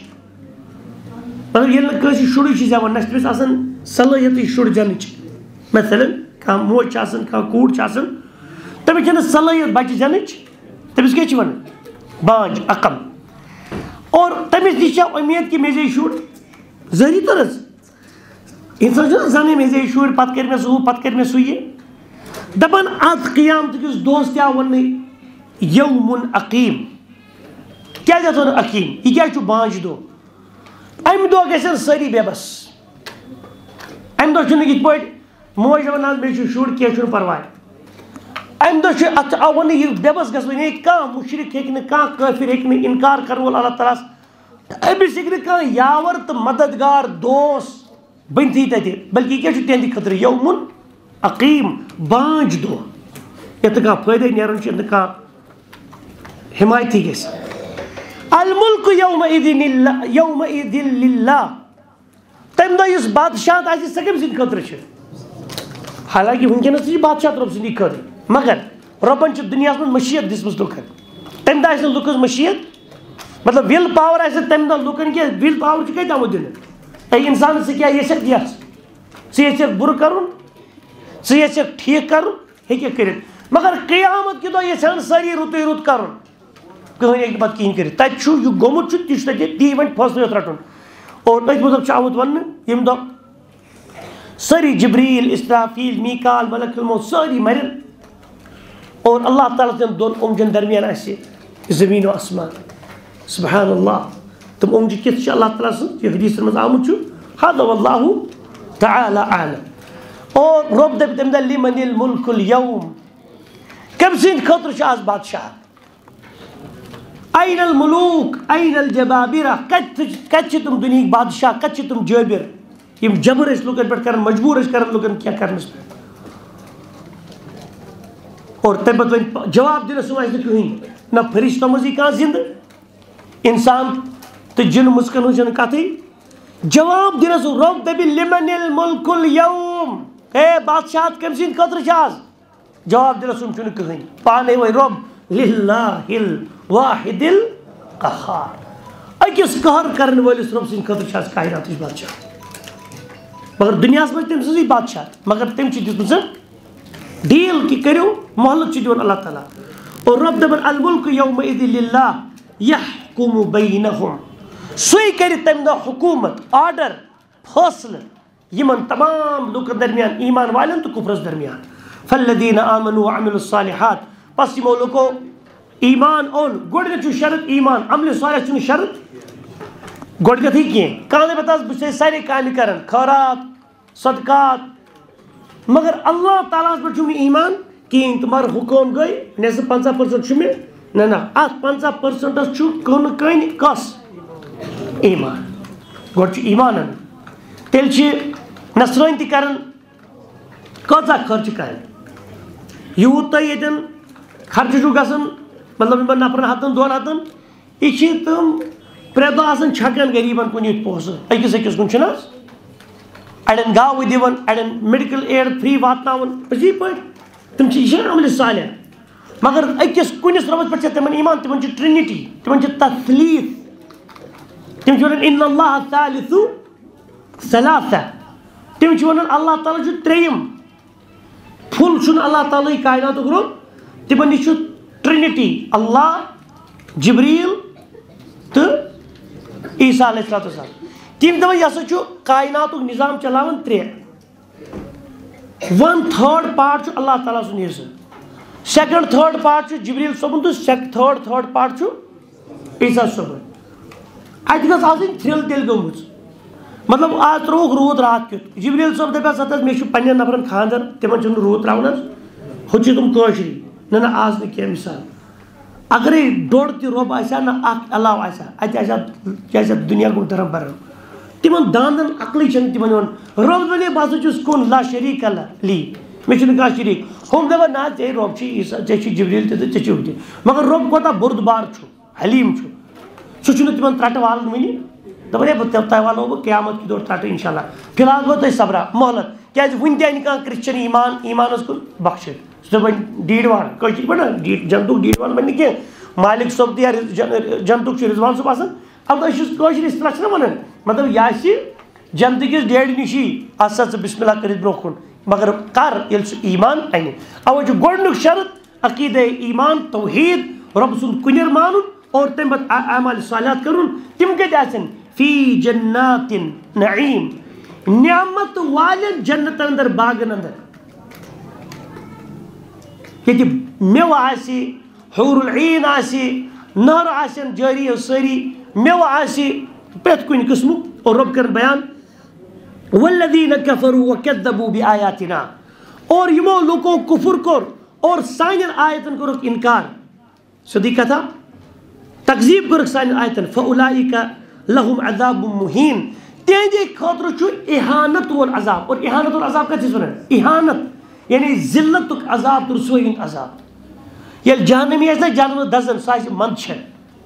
B: مطلب ییٚلہِ نہٕ کٲنٛسہِ شُرٕے چھِ زٮ۪وان نہ چھِ تٔمِس آسان صلٲحیتٕے شُر زینٕچ مثلاً کانٛہہ موج چھِ آسان کانٛہہ کوٗر چھِ آسان تٔمِس چھَنہٕ صلٲحیت بچہِ زینٕچ تٔمِس کیٛاہ چھِ ونان بانج عقم اور تٔمِس نِش چھےٚ اُمید کہِ مےٚ زے شُر ظٲہری طور حظ انسان چھُنہ زَنٕے مےٚ زے شُرۍ پتہٕ کٔرۍ مےٚ سُہ ہُہ پتہٕ کٔرۍ مےٚ سُہ یہِ دپان اتھ قیامتٕکِس دۄہس تہِ آو وننہٕ یومُن عقیٖم کیٛازِ اتھ ووٚن عقیٖم یہِ کیٛازِ چھُ بانج دۄہ امہِ دۄہ گژھن سٲری بے بس امہِ دۄہ چھُنہٕ یِتھ پٲٹھۍ موج دپان نہ حظ مےٚ چھُ شُر کینٛہہ چھُنہٕ پرواے امہِ دۄہ چھُ اتھ آو وننہٕ یہِ بے بس گژھوٕنۍ ہے کانٛہہ مُشرِک ہیٚکہِ نہٕ کانٛہہ کٲفِر ہیٚکہِ نہٕ انکار کرن وول اللہ تعالیٰ ہس أمِس ہیٚکہِ نہٕ کانٛہہ یاور تہٕ مددگار دوس بٔنتھٕے تتہِ بلکہِ یہِ کیٛاہ چھُ تِہنٛدِ خٲطرٕ یومُن عقیٖم بانج دۄہ یتھ نہٕ کانٛہہ فٲیدے نیران چھُ یتھ نہٕ کانٛہہ حمایتی گژھِ الملک یومئذ للہ تمہِ دۄہ یُس بادشاہت آسہِ سۄ کٔمۍ سٕنٛدِ خٲطرٕ چھِ حالانکہِ وٕنکیٚنس تہِ چھِ بادشاہت رۄب سٕنٛدی خٲطرٕ مگر رۄبن چھِ دُنیاہس منٛز مشیت دِژمٕژ لُکن تمہِ دۄہ آسہِ نہٕ لُکن مشیت مطلب وِل پاور آسہِ نہٕ تمہِ دۄہ لُکن کینٛہہ وِل پاور چھُ کتہِ آمُت دِنہٕ اے انسانس ژٕ کیٛاہ یژھکھ یژھ ژٕ یژھکھ بُرٕ کرُن ژٕ یژھکھ ٹھیٖک کرُن ہیٚککھ کٔرِتھ مگر قیامت کہِ دۄہ یژھان سٲری رُتُے رُت کرُن کٕہٕنۍ ہیٚکہِ نہٕ پتہٕ کِہینۍ کٔرِتھ تتہِ چھُ یہِ گوٚمُت چھُ تہِ چھُ تتہِ تی وۄنۍ فٲصلہٕ یوت رٹُن اور أتھۍ موٗجوٗب چھُ آمُت وننہٕ ییٚمہِ دۄہ سٲری جبریٖل اسرافیٖل میٖکال ملک الموت سٲری مرن اور اللہ تعالیٰ تٮ۪ن دۄن اوٚنٛگجن درمیان آسہِ زمیٖن و آسمان سبحان اللہ تِم اوٚنٛگجہِ کِتھ چھِ اللہ تعالیٰ سٕنٛز یہِ حدیٖثن منٛز آمُت چھُ حد واللہ تعالیٰ اعلم اور رۄب دپہِ تمہِ دۄہ لمن الملک اليوم کٔمۍ سٕنٛدِ خٲطرٕ چھُ آز بادشاہ این الملوک این الجبابرہ کتہِ چھِ تِم دُنہِکۍ بادشاہ کتہِ چھِ تِم جٲبِر یِم جبر ٲسۍ لُکن پٮ۪ٹھ کران مجبوٗر ٲسۍ کران لُکن کینٛہہ کرنس پٮ۪ٹھ اور تم پتہ جواب دنس کہین نہ فرشتوں مزی کان زندہ انسان تو جن مسکن ہن کتھی جواب دنس رب دبی لمن الملک اليوم اے بادشاہت کم سند خطر آز جواب دنس کہین پانے وی رب للہ الواحد القہار اکس قہر کرن ولس رب سند خطر کائنات بادشاہ مگر دنیا مجھ تم سی بادشاہ مگر تم دن ڈیل کہ کرو محلت دن اللہ تعالیٰ اور رب دپان الملک یومئذ للہ یحکم بینہم سی کر تم دہ حکومت آرڈر فیصلہ یمن تمام لوکن درمیان ایمان والن تو کفرس درمیان فالذین آمنوا وعملوا الصالحات پس یمو لوکو ایمان اون گوڑنچ شرط ایمان عمل صالح چھ شرط گوڑنتھ کی کانے بتاس بچے سارے کام کرن خیرات صدقات مگر اللہ تعالیٰ پر چھو ایمان کہیں تمہار حکم گئی نیسے 50% چھو میں نا آت 50% چھو کن کن کس ایمان گوڑ چھو ایمان تیل چھو نصرائن تی کرن کتا خرچ کرن یوتا یتن خرچ چھو گسن مطلب ایمان نفرن ہاتن دون ہاتن اچھی تم پریدو آسن چھکن غریبان کو نیت پوسن ایکس ایکس کن چھناس اڑن گاو دیون اڑن میڈیکل ایڈ فری واتناون پزی پٹ تم یہ عمل صالح مگر اکس کنس ربس پہ تمن ایمان تمن ٹرینٹی تمن تثلیث تم ان اللہ ثالث ثلاثہ تم ونان اللہ تعالیٰ تریم پھل چھ اللہ تعالیٰ کائنات رب تمن یہ ٹرینٹی اللہ جبریل تو عیسیٰ علیہ السلام تم دپان یہ ہسا کائنات نظام چلاون 3 1/3 پارٹ اللہ تعالیٰ سن حصہ 2nd 3rd پارٹ جبریل صبن تو 3rd پارٹ عیسیٰ صبن ات گھس آسن تھرل تیل گمت مطلب آج تروک رود رات کیت جبریل صبح دپان ستس مے پنن نفرن خاندر تمن چھ رود تراون ہو تم کاشری نہ آز نہ کی مثال اگر ڈوڑ تہ رب آسا نہ اخ علاو آسا اتہ دنیا گو درم برم تمن داندن عقلی چھ تمن رب بنے بہت چھس کن لا شریک اللہ لی مے چھ کانٛہہ شریک ہم دپان نا ژے رب چھ جبریل تہ ژے چھو تہ مگر رب کوتاہ بردبار چھ حلیم چھ سہ چھُنہٕ تمن ترٹہ والن ونی دپان ہے تہ والو بہ قیامت کی دور ترٹہ انشاءاللہ فی الحال گو تہ صبرا مہلت کیاز ون تہ کانٛہہ کرسچن ایمانس کن بخشت سہ بن ڈیڈ وان کشر پہ جنتک ڈیڈ وان بن کی مالک صبح یا جنتک رضوان صبح آسان اب کشر اصطلاح چھ ونان مطلب یہ جنت کس ڈیڈ نشی آسا ژٕ بسم اللہ کرت برو کن مگر کر یل سہ ایمان ان اوے گۄڈنیُک شرط عقیدہ ایمان توحید رب سُنٛد کنیر مانن اور تمہ پتہ اعمال صالحات کرن تم کتہ آسن فی جنات نعیم نعمت والن جنت اندر باغن اندر یہ میو آسی حور العین آسی نہر آسن جاری ساری میو آسی پرت کن قسم اور رب کر بیان والذین کفروا وکذبوا بآیاتنا اور یمو لوکو کفر کر اور سانین آیتن کرک انکار سدی کتھا تکذیب کرک سانین آیتن فاولئک لهم عذاب مہین تہندے خاطر چھ اہانت والعذاب اور اہانت والعذاب کتھ ونان اہانت یعنی ذلتک عذاب تو رسوئی ہند عذاب یل جہنمی آس نا جہنم دزن سہ مند چھ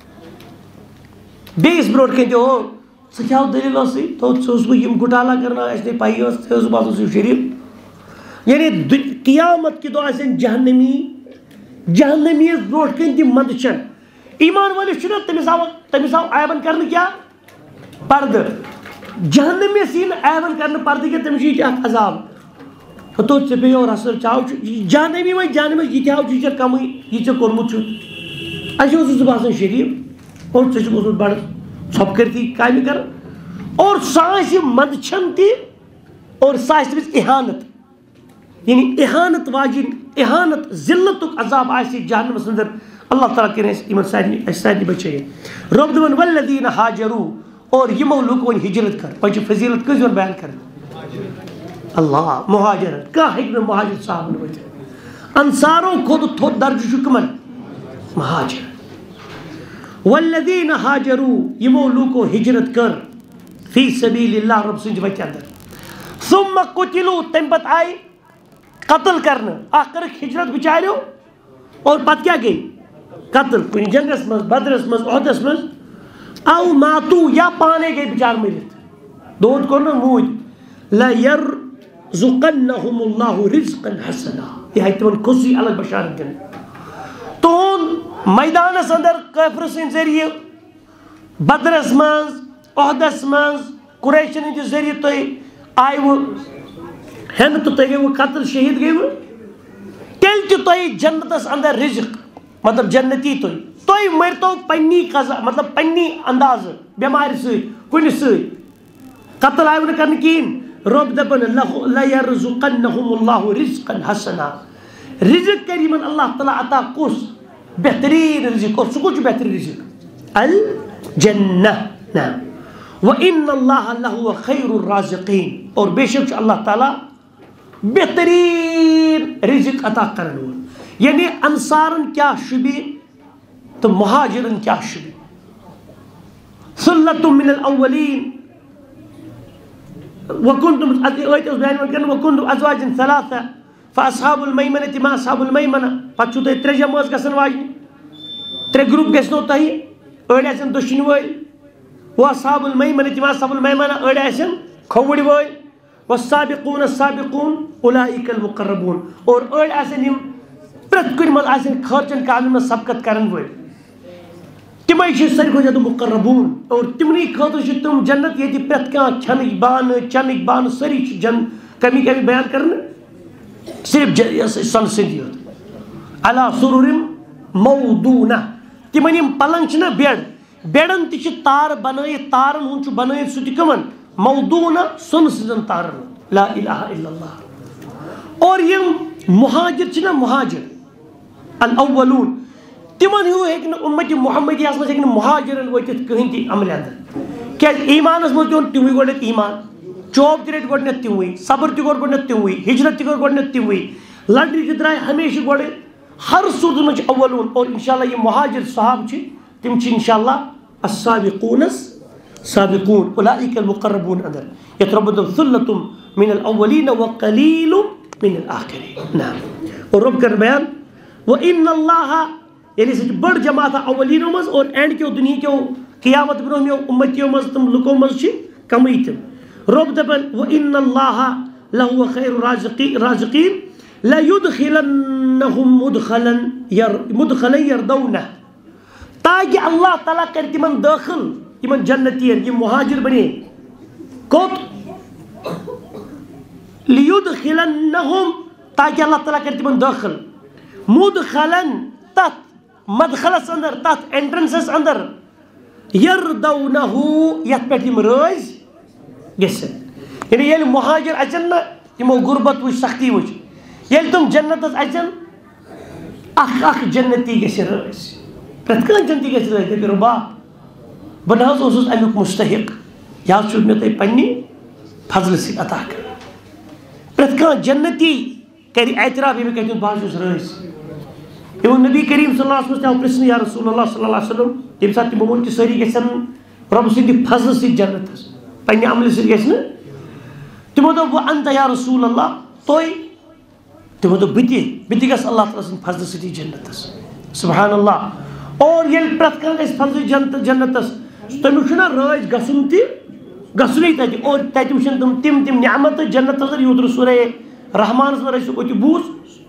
B: بیس بروٹ کن ہو سہ کیا دلیل سی تو بہ گٹالا کرنا اس نے پائی بہت شریف یعنی قیامت کی دہ آسن جہنمی جہنمی بروٹ کن تم مند چھ ایمان والس تمس آو عیبن کرنے کیا پرد جہنمیس یہ عیبن کرنے پرد کی تمس یہ عذاب تو ے پی اور اثر چاو جہنمی وی جہنمس یہ تھو ٹیچر کم یہ ے کورمت اچھا باسان شریف اور ے بڑ ژھۄپہٕ کرتی کامہ کر اور سہ مند چھن تہ اور سہ تمس احانت یعنی احانت واجن احانت ذلتک عذاب آسہ جہنمس اندر اللہ تعالیٰ کرن سارے بچے رب دپان والذین ہاجروا اور یمو لوکو ہجرت کر پہ فضیلت کس بیان کر اللہ مہاجر کیا ہیکہ مہاجر صاحب ورتھ انصاروں کھوت تھوت درجہ کمن مہاجر والذین ہاجروا یمو لوکو ہجرت کر فی سبیل اللہ رب سند وتہ اندر ثم قتلوا تم پت آئی قتل کرنے اخ کرک ہجرت بچاریو اور پتہ کیا گئی قتل کن جنگس مز بدرس مز عہدس مز او ماتو یا پانے گئی بچار مرت دود کرنا موج لَيَرْزُقَنَّهُمُ اللَّهُ رِزْقًا حَسَنًا یہ ہے تمن خوشی الگ بشارت دن تون میدان اندر کافر سن ذریعہ بدرس مز عہدس مز قریشن ہند ذریعہ تھی آئی وہ ہن تو تھی گئی وہ قتل شہید گئی وہ تیل تھی جنتس اندر رزق مطلب جنتی تھی مرتو پنی قضا مطلب پنی انداز بیمار کن قتل آئی وہ کرنے کین رب دپن لَيَرْزُقَنَّهُمُ اللَّهُ رِزْقًا حَسَنًا رزق کریمن اللہ تعالیٰ عطا کس بہترین رزق اور سکوچ بہترین رزق الجنہ نعم وَإِنَّ اللَّهَ لَهُوَ خَيْرُ الرَّازِقِينَ اور بے شک اللہ تعالیٰ بہترین رزق عطا کرنے والا یعنی انصارن کیا شبی تو مہاجرن کیا شبی ثُلَّةٌ مِّنَ الْأَوَّلِينَ وَكُنْتُمْ أَزْوَاجٍ ثَلَاثَةً فَأَصْحَابُ الْمَيْمَنَةِ مَا أَصْحَابُ الْمَيْمَنَةِ پتہ چھو تُہۍ ترٛےٚ جمٲژ گژھن واجنہِ ترٛےٚ گروپ گژھنو تۄہہِ أڑۍ آسن دٔچھِنۍ وٲلۍ وَأَصْحَابُ الْمَيْمَنَةِ مَا أَصْحَابُ الْمَيْمَنَةِ أڑۍ آسن کھووٕرۍ وٲلۍ وَالسَّابِقُونَ السَّابِقُونَ أُولَٰئِكَ الْمُقَرَّبُونَ اور أڑۍ آسن یِم پرٛٮ۪تھ کُنہِ منٛز آسن خٲرچن کامٮ۪ن منٛز سبقت کرن وٲلۍ تمے چھِ ساروی کھۄتہٕ زیادٕ مُقربوٗن اور تمنٕے خٲطرٕ چھِ تِم جنت ییٚتہِ پرٛٮ۪تھ کانٛہہ کھٮ۪نٕکۍ بانہٕ چٮ۪نٕکۍ بانہٕ سٲری چھِ کمی کمی بیان کرنہٕ صرف سۄنہٕ سۭتی یوت علی سُرُرٍ موضوٗنہ تمن یِم پلنگ چھِ نا بیڈن تہِ چھِ تار بنٲیِتھ تارن ہُنٛد چھُ بنٲیِتھ سُہ تہِ کٕمن موضوٗنہ سۄنہٕ سٕنٛزن تارن لا الہ الا اللہ اور یِم مہاجر چھِ نا مہاجر الاولون تمن ہیو ہیٚکہِ نہٕ اُمتِ محمدیہ منٛز ہیٚکہِ نہٕ مہاجرن وٲتِتھ کٕہٕنۍ تہِ عملہِ اندر کیازِ ایمانس منٛز تہِ اوٚن تِموٕے گۄڈنیٚتھ ایمان چوب تہِ رٔٹۍ گۄڈنیٚتھ تِموٕے صبر تہِ کوٚر گۄڈنیٚتھ تِموٕے ہجرت تہِ کوٚر گۄڈنیٚتھ تِموٕے لڑنہِ تہِ درٛاے ہمیشہِ گۄڈٕ ہر صوٗرتس منٛز چھِ اولوٗن اور انشاءاللہ یِم مہاجر صحابہٕ چھِ تِم چھِ انشاءاللہ السابقوٗنس سابقوٗن اولئک المقربوٗن اندر یتھ رۄبن دوٚپ ثُلَّةٌ مِنَ الأولیٖنَ وَقَلیٖلٌ مِنَ الآخِریٖن نعم اور رۄب کر بیان وَإِنَّ اللَّهَ یعنی سہ بڑ جماعت اولینو مز اور اینڈ کیو دنیا کیو قیامت برہمیو امتیو مز تم لکو مز چھ کمی تم رب دپن وَإِنَّ اللَّهَ لَهُوَ خَيْرُ الرَّازِقِينَ لَيُدْخِلَنَّهُمْ مُدْخَلًا يَرْضَوْنَهُ تاکہ اللہ تعالیٰ کر تمن داخل یمن جنتین یم مہاجر بنے کوت لِيُدْخِلَنَّهُمْ تاکہ اللہ تعالیٰ کر تمن داخل مُدْخَلًا تَتھ مدخلس اندر تات انٹرنسس اندر یردونہو یت پہ رز گسن یعنی یل مہاجر اچن نا تمو غربت وچ سختی وچ یل تم جنتس اچن اخ جنتی گس رز پرت کان جنتی گس رز دپی ربا بہ نہ اوسس امیک مستحق یا چھ مے تہ پننی فضل سی عطا کر پرت کان جنتی کر اعتراف یمہ کہ تم باز رز نبی کریم صلی اللہ علیہ وسلم پرسن یا رسول اللہ صلی اللہ علیہ وسلم تم سات تمو ون کہ ساری گژھن رب سند فضل سی جنتس پنہ عمل سی گژھن تمو دوٚپ وانت یا رسول اللہ تُہۍ تمو دوٚپ بہٕ تہِ گژھٕ اللہ تعالیٰ سند فضل سۭتی جنتس سبحان اللہ اور ییٚلہِ پرٛٮ۪تھ کانٛہہ گژھِ فضل جنتس تمیُک چھُنہ رٲزۍ گژھُن تہِ گژھُنٕے تتہِ اور تتہِ وٕچھن تم نعمت جنت اندر یوت سورہ رحمانس منٛز اسہِ اوتہِ بوٗز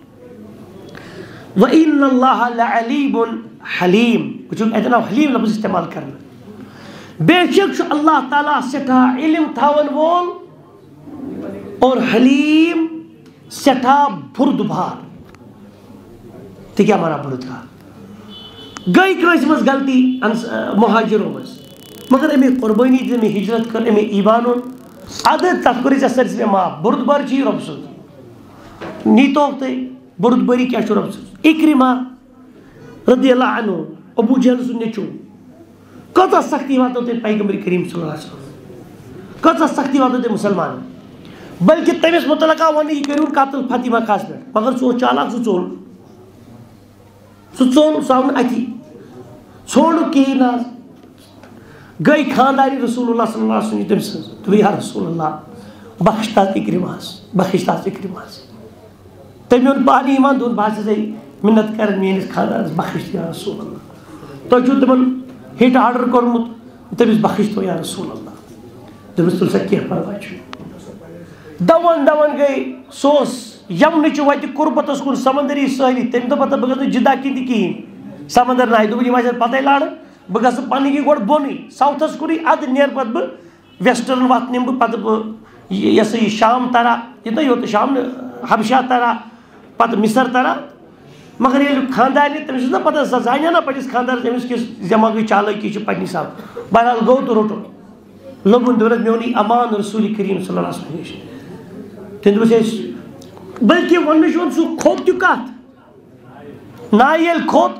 B: وَإِنَّ اللَّهَ لَعَلِيمٌ حَلِيمٌ وچھو اتنا حلیم لفظ استعمال کرنا بے شک چھُ اللہ تعالیٰ سٹھا علم تھاون وول اور حلیم سٹھا بردبار تہ کیا مانا بردبار گئی کٲنٛسہِ منٛز غلطی مہاجرو منٛز مگر امی قربٲنی دِژ امی ہجرت کٔر امی ایمان اوٚن ادٕ تتھ کوٚر اثر مےٚ معاف بردبار چھِ یہِ رۄب سُنٛد نیٖتوکھ تُہۍ بردبٲری کیا چھُ رۄب سٕنٛز اکرمہ رضی اللہ عنہ ابو جہل سُنٛد نیٚچوٗ کۭژاہ سختی واتنٲو تٔمۍ پیغمبر کریم صلی اللہ علیہ وسلم کۭژاہ سختی واتنٲو تٔمۍ مُسلمان بلکہ تٔمِس متعلق آو وننہٕ یہِ کٔرِوُن قتل فاطمہ خاہس پٮ۪ٹھ مگر سُہ اوس چالاک سُہ ژوٚل سُہ آو نہٕ اَتھی ژھونٛڈُکھ کِہیٖنۍ نہ حظ گٔے خاندارِ رسول اللہ صلی اللہ علیہ وسلم تٔمۍ سٕنٛز دوٚپ یا رسول اللہ بخش تَتھ اکرمہس بخش تَتھ اکرمہس تٔمۍ اوٚن پانہٕ ایمان دوٚپُن بہٕ ہسا منت کر میٲنِس خاندانس بخش یا رسول اللہ تۄہہِ چھُو تِمن ہِٹ آرڈر کوٚرمُت تٔمِس بخش تو یا رسول اللہ دوٚپُس تُل سا کینٛہہ پرواے چھُنہٕ دوان دوان گٔے سُہ اوس یمنٕچہِ وتہِ قُربتس کُن سمندری سٲحلی تٔمۍ دوٚپ پتہٕ بہٕ گژھٕ نہٕ جدہ کِنۍ تہِ کِہیٖنۍ سمندر نایہِ دوٚپُن یِم آسن پتَے لارٕ بہٕ گژھٕ پنٕنۍ کِنۍ گۄڈٕ بۄنٕے ساوتھس کُنٕے ادٕ نیرٕ پتہٕ بہٕ ویسٹٲرن وتھ نِمہٕ بہٕ پتہٕ بہٕ یہِ ہسا یہِ شام ترا یوٚتام یوٚت شام نہٕ حبشہ ترا پتہٕ مصر ترا مگر ییٚلہِ خاندارنہِ تٔمِس چھُس نا پتہ سۄ زانہِ نا پننِس خاندارس أمِس کِژھ دٮ۪ماغٕچ چالٲکی چھِ پننہِ حسابہٕ بہرحال گوٚو تہٕ روٚٹُن لوٚبُن دوٚپُن میونٕے امان رسوٗل کریم صلی اللہ علیہ وسلم نِش تٔمۍ دوٚپُس أسۍ بلکہِ وننہٕ چھُ سُہ کھوٚت تہِ کتھ نایہِ ییٚلہِ کھوٚت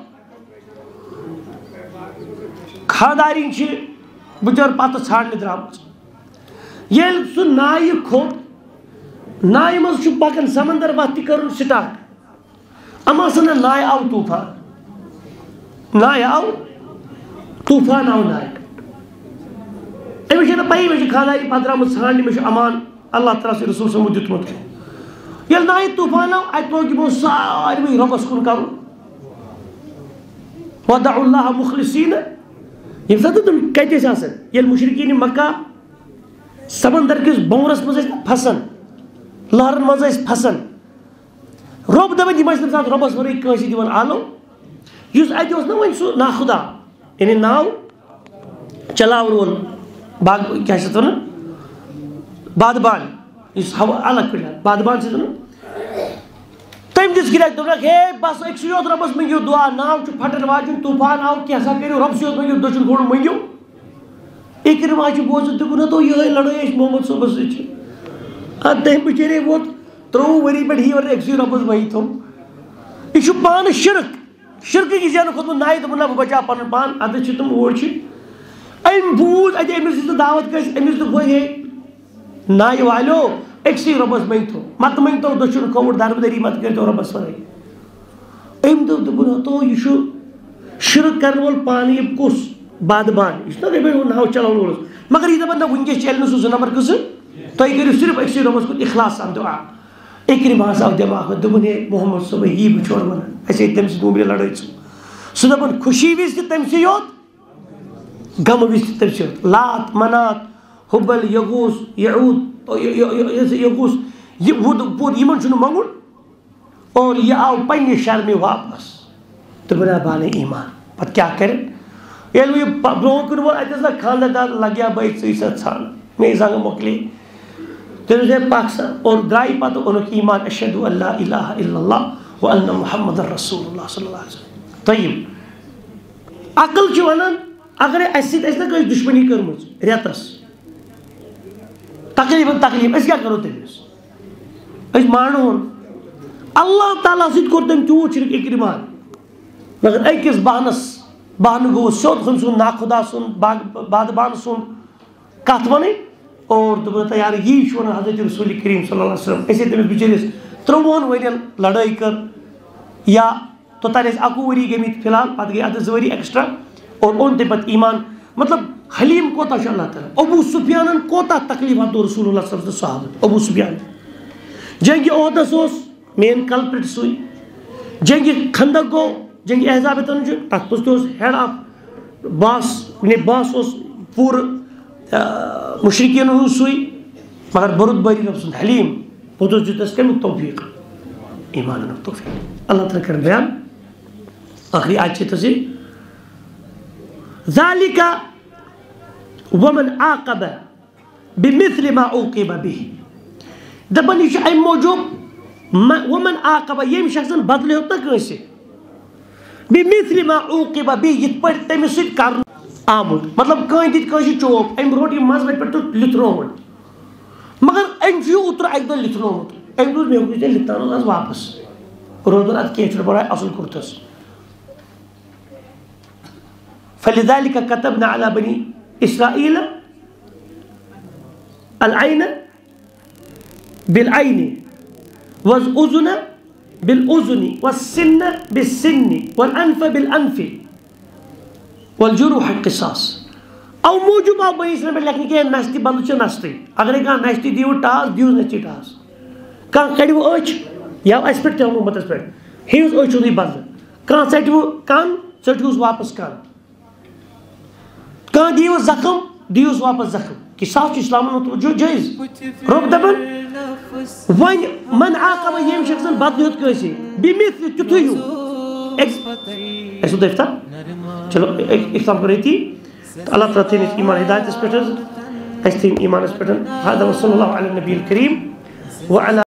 B: خاندارِنۍ چھِ بِچٲر پتہٕ ژھانڈنہِ درٛامٕژ ییٚلہِ سُہ نایہِ کھوٚت نایہِ منٛز چھُ پکان سمندر وتھ تہِ کٔرٕن سٹاٹ اما سنا نایہِ آو طوٗفان نایہِ آو طوٗفان آو نایہِ أمِس چھَنہٕ پَیی مےٚ چھِ خاندارِنۍ پتہٕ درٛامٕژ ژھانڈنہِ مےٚ چھُ امان اللہ تعالیٰ سٕنٛدِ رسوٗل صٲبن دیُتمُت ییٚلہِ نایہِ طوٗفان آو اَتہِ لوگ یِمو ساروٕے رۄبس کُن کرُن وَدَعُوا اللّٰهَ مُخْلِصِينَ ییٚمہِ ساتہٕ تِم کتہِ ٲسۍ آسان ییٚلہِ مُشرِکیٖنِ مکہ سمندر کِس بۄنٛورس منٛز ٲسۍ پھسان لہرن منٛز ٲسۍ پھسان رۄب دپان یِم ٲسۍ نہٕ ساتہٕ رۄبس ورٲے کٲنٛسہِ دِوان آلو یُس اَتہِ اوس نا وۄنۍ سُہ ناخُدا یعنی ناو چلاوَن وول کیٛاہ چھِ اَتھ وَنان بادبان یُس ہوا الگ پٲٹھۍ بادبان چھِ اَتھ وَنان تٔمۍ دِژ گرٛٮ۪کھ دوٚپنکھ ہے بس أکسٕے یوت رۄبس منٛگِو دُعا ناو چھُ پھٹن واجُن طوٗفان آو کینٛہہ سا کٔرِو رۄبسٕے یوت منٛگِو دٔچھُن کھوٚوُر منٛگِو اِکرما چھُ بوزُن دوٚپُن ہتو یِہے لڑٲے ٲسۍ محمد صٲبس سۭتۍ اَدٕ تٔمۍ بِچٲرے ووت 13 ؤری پٮ۪ٹھ یور أکسٕے رۄبس منٛگہِ تھوٚو یہِ چھُ پانہٕ شرک شرکٕے زینہٕ کھوٚتمُت نایہِ دوٚپُن نہ بہٕ بچاو پنُن پان ادٕ چھِ تِم اوڑ چھِ أمۍ بوٗز اَتہِ أمِس دِژ نہٕ دعوت کٲنٛسہِ أمِس دوٚپ وۄنۍ ہے نایہِ والیو أکسٕے رۄبس منٛگتو متہٕ منٛگتو دٔچھُن کھووُر دربٕدٔری متہٕ کٔرۍتو رۄبس ورٲے أمۍ دوٚپ دوٚپُن ہتو یہِ چھُ شرک کرن وول پانہٕ یہِ کُس بادبان یہِ چھُ نا دپان ناو چلاوَن وولس مگر یہِ دپان نہ وٕنکیٚس چلہِ نہٕ سُہ 2 نمبر قٕصہٕ تُہۍ کٔرِو صرف أکسٕے رۄبس کُن اخلاص سان دُعا اِکرماہس آو دٮ۪ماغ دوٚپُن ہے محمد صٲبے یی بہٕ چھُ ونان اَسے تٔمۍ سۭتۍ موٗبرِ لڑٲے ژٕ سُہ دپان خوشی وِزِ تہِ تٔمۍ سٕے یوت غمہٕ وِزِ تہِ تٔمۍ سٕے یوت لات منات حُبل یغوٗس یعوٗد یغوٗس یہِ ووت یِمن چھُنہٕ منٛگُن اور یہِ آو پننہِ شرمہِ واپس دوٚپُن ہے بہٕ اَنَے ایٖمان پتہٕ کیٛاہ کرِ ییٚلہِ وۄنۍ یہِ برونٛہہ کُن ووت اَتہِ ٲس نا خاندردار لگیا بٲے ژٕے سا ژھانٛڈ مے زنٛگہٕ مۄکلے تٔمِس دوٚپ پکھ سا اور درٛایہِ پتہٕ اوٚنُکھ ایٖمان اشہدُ ان لا الہ الا اللہ وان محمد رسول اللہ صلی اللہ علیہ وسلم طیب عقل چھِ ونان اگرے اسہِ سۭتۍ آسہِ نا کٲنٛسہِ دُشمنی کٔرمٕژ رٮ۪تس تقریٖبن أسۍ کیٛاہ کرو تٔمِس أسۍ مانہون اللہ تعالیٰ سۭتۍ کوٚر تٔمۍ تیوٗت شرک اِکرمان مگر أکِس بہانہٕ گوٚو سیوٚد ہُمۍ سُنٛد ناخُدا سُنٛد بادبان سُنٛد کتھ ونٕنۍ اور دوٚپُن یارٕ یی چھُ ونان حضرت رسوٗل کریم صلی اللہ علیہ وسلم أسے تٔمِس بِچٲرِس 13 ؤرین لڑٲے کٔر یا توٚتانۍ ٲسۍ 21 ؤری گٔمٕتۍ فِلحال پتہٕ گٔے اَدٕ 2 ؤری ایٚکٕسٹرا اور اوٚن تٔمۍ پتہٕ ایٖمان مطلب حلیٖم کوتاہ چھُ اللہ تعالیٰ ابوٗ سفیانن کوتاہ تکلیٖفات دوٚر رسول اللہ صلی اللہ علیہ وسلم صحابہٕ ابوٗ سفیان جنگہِ عہدس اوس مین کلپرٹ سُے جنگہِ خندق گوٚو جنگہِ احزاب چھُ تتھ منٛز تہِ اوس ہیڈ آف باس اوس پوٗرٕ مُشرِکیٖن ہُنٛد سُے مگر بروٗدبٲری رۄب سُنٛد حلیٖم پوٚتُس دیُتنس کمیُک توفیٖق ایٖمان اَنُک توفیٖق اللہ تعالیٰ کرِ بیان ٲخری آیت چھِ تٔژٕے ذالِکَ وَمَنْ عَاقَبَ بِمِثْلِ مَا عُوقِبَ بِهِ دَپان یہِ چھُ اَمہِ موٗجوٗب وَمَنْ عَاقَبَ ییٚمہِ شخصن بدلہٕ ہیوٚت نا کٲنٛسہِ بِمِثْلِ مَا عُوقِبَ بِهِ یِتھ پٲٹھۍ تٔمِس سۭتۍ کرنہٕ آمُت مطلب کٲنٛسہِ دِتۍ کٲنٛسہِ چوب أمۍ روٚٹ یہِ منٛزٕ وَتہِ پٮ۪ٹھ تہٕ لِتھرووُن مگر أمۍ چھُ یہِ اوترٕ اَکہِ دۄہ لِتھروومُت أمۍ دوٚپ مےٚ ہیوٚکُے ژےٚ لِتھراوُن آز واپس روزُن اَدٕ کینٛہہ چھُنہٕ پرواے اَصٕل کوٚرتھَس فَلِذَلِكَ كَتَبْنَا عَلَى بَنِي إِسرائيل العين بالعين والأذن بالأذن والسن بالسن والأنف بالأنف والجروح قصاص او موٗجوٗب آو بنی اسرائیل پٮ۪ٹھ لیکھنہٕ کینٛہہ نستہِ بدلہٕ چھِ نستٕے اگرے کانٛہہ نستہِ دِیِو ٹاس دِیِو نستہِ ٹاس کانٛہہ کڑِو أچھ یا اَسہِ پٮ۪ٹھ تہِ آو اُمتس پٮ۪ٹھ ہیوس أچھو بدل کان ژٹو کان ژٹہوس واپس کان کان دیوس زخم دیوس واپس زخم قصاص اسلام جو جائز رب دپان ون من عاقب یم شخص بدل ہیوت کٲنٛسہِ بمثل تیُتھُے ہیوٗ اَسہِ ووت افتار چلو اختام کرو ییٚتی اللہ تعالیٰ تھٲیِن أسۍ ایٖمان ہدایتس پٮ۪ٹھ حظ اَسہِ تھٲیِن ایٖمانس پٮ۪ٹھ هذا وصلی اللہ علی النبی الکریم وعلى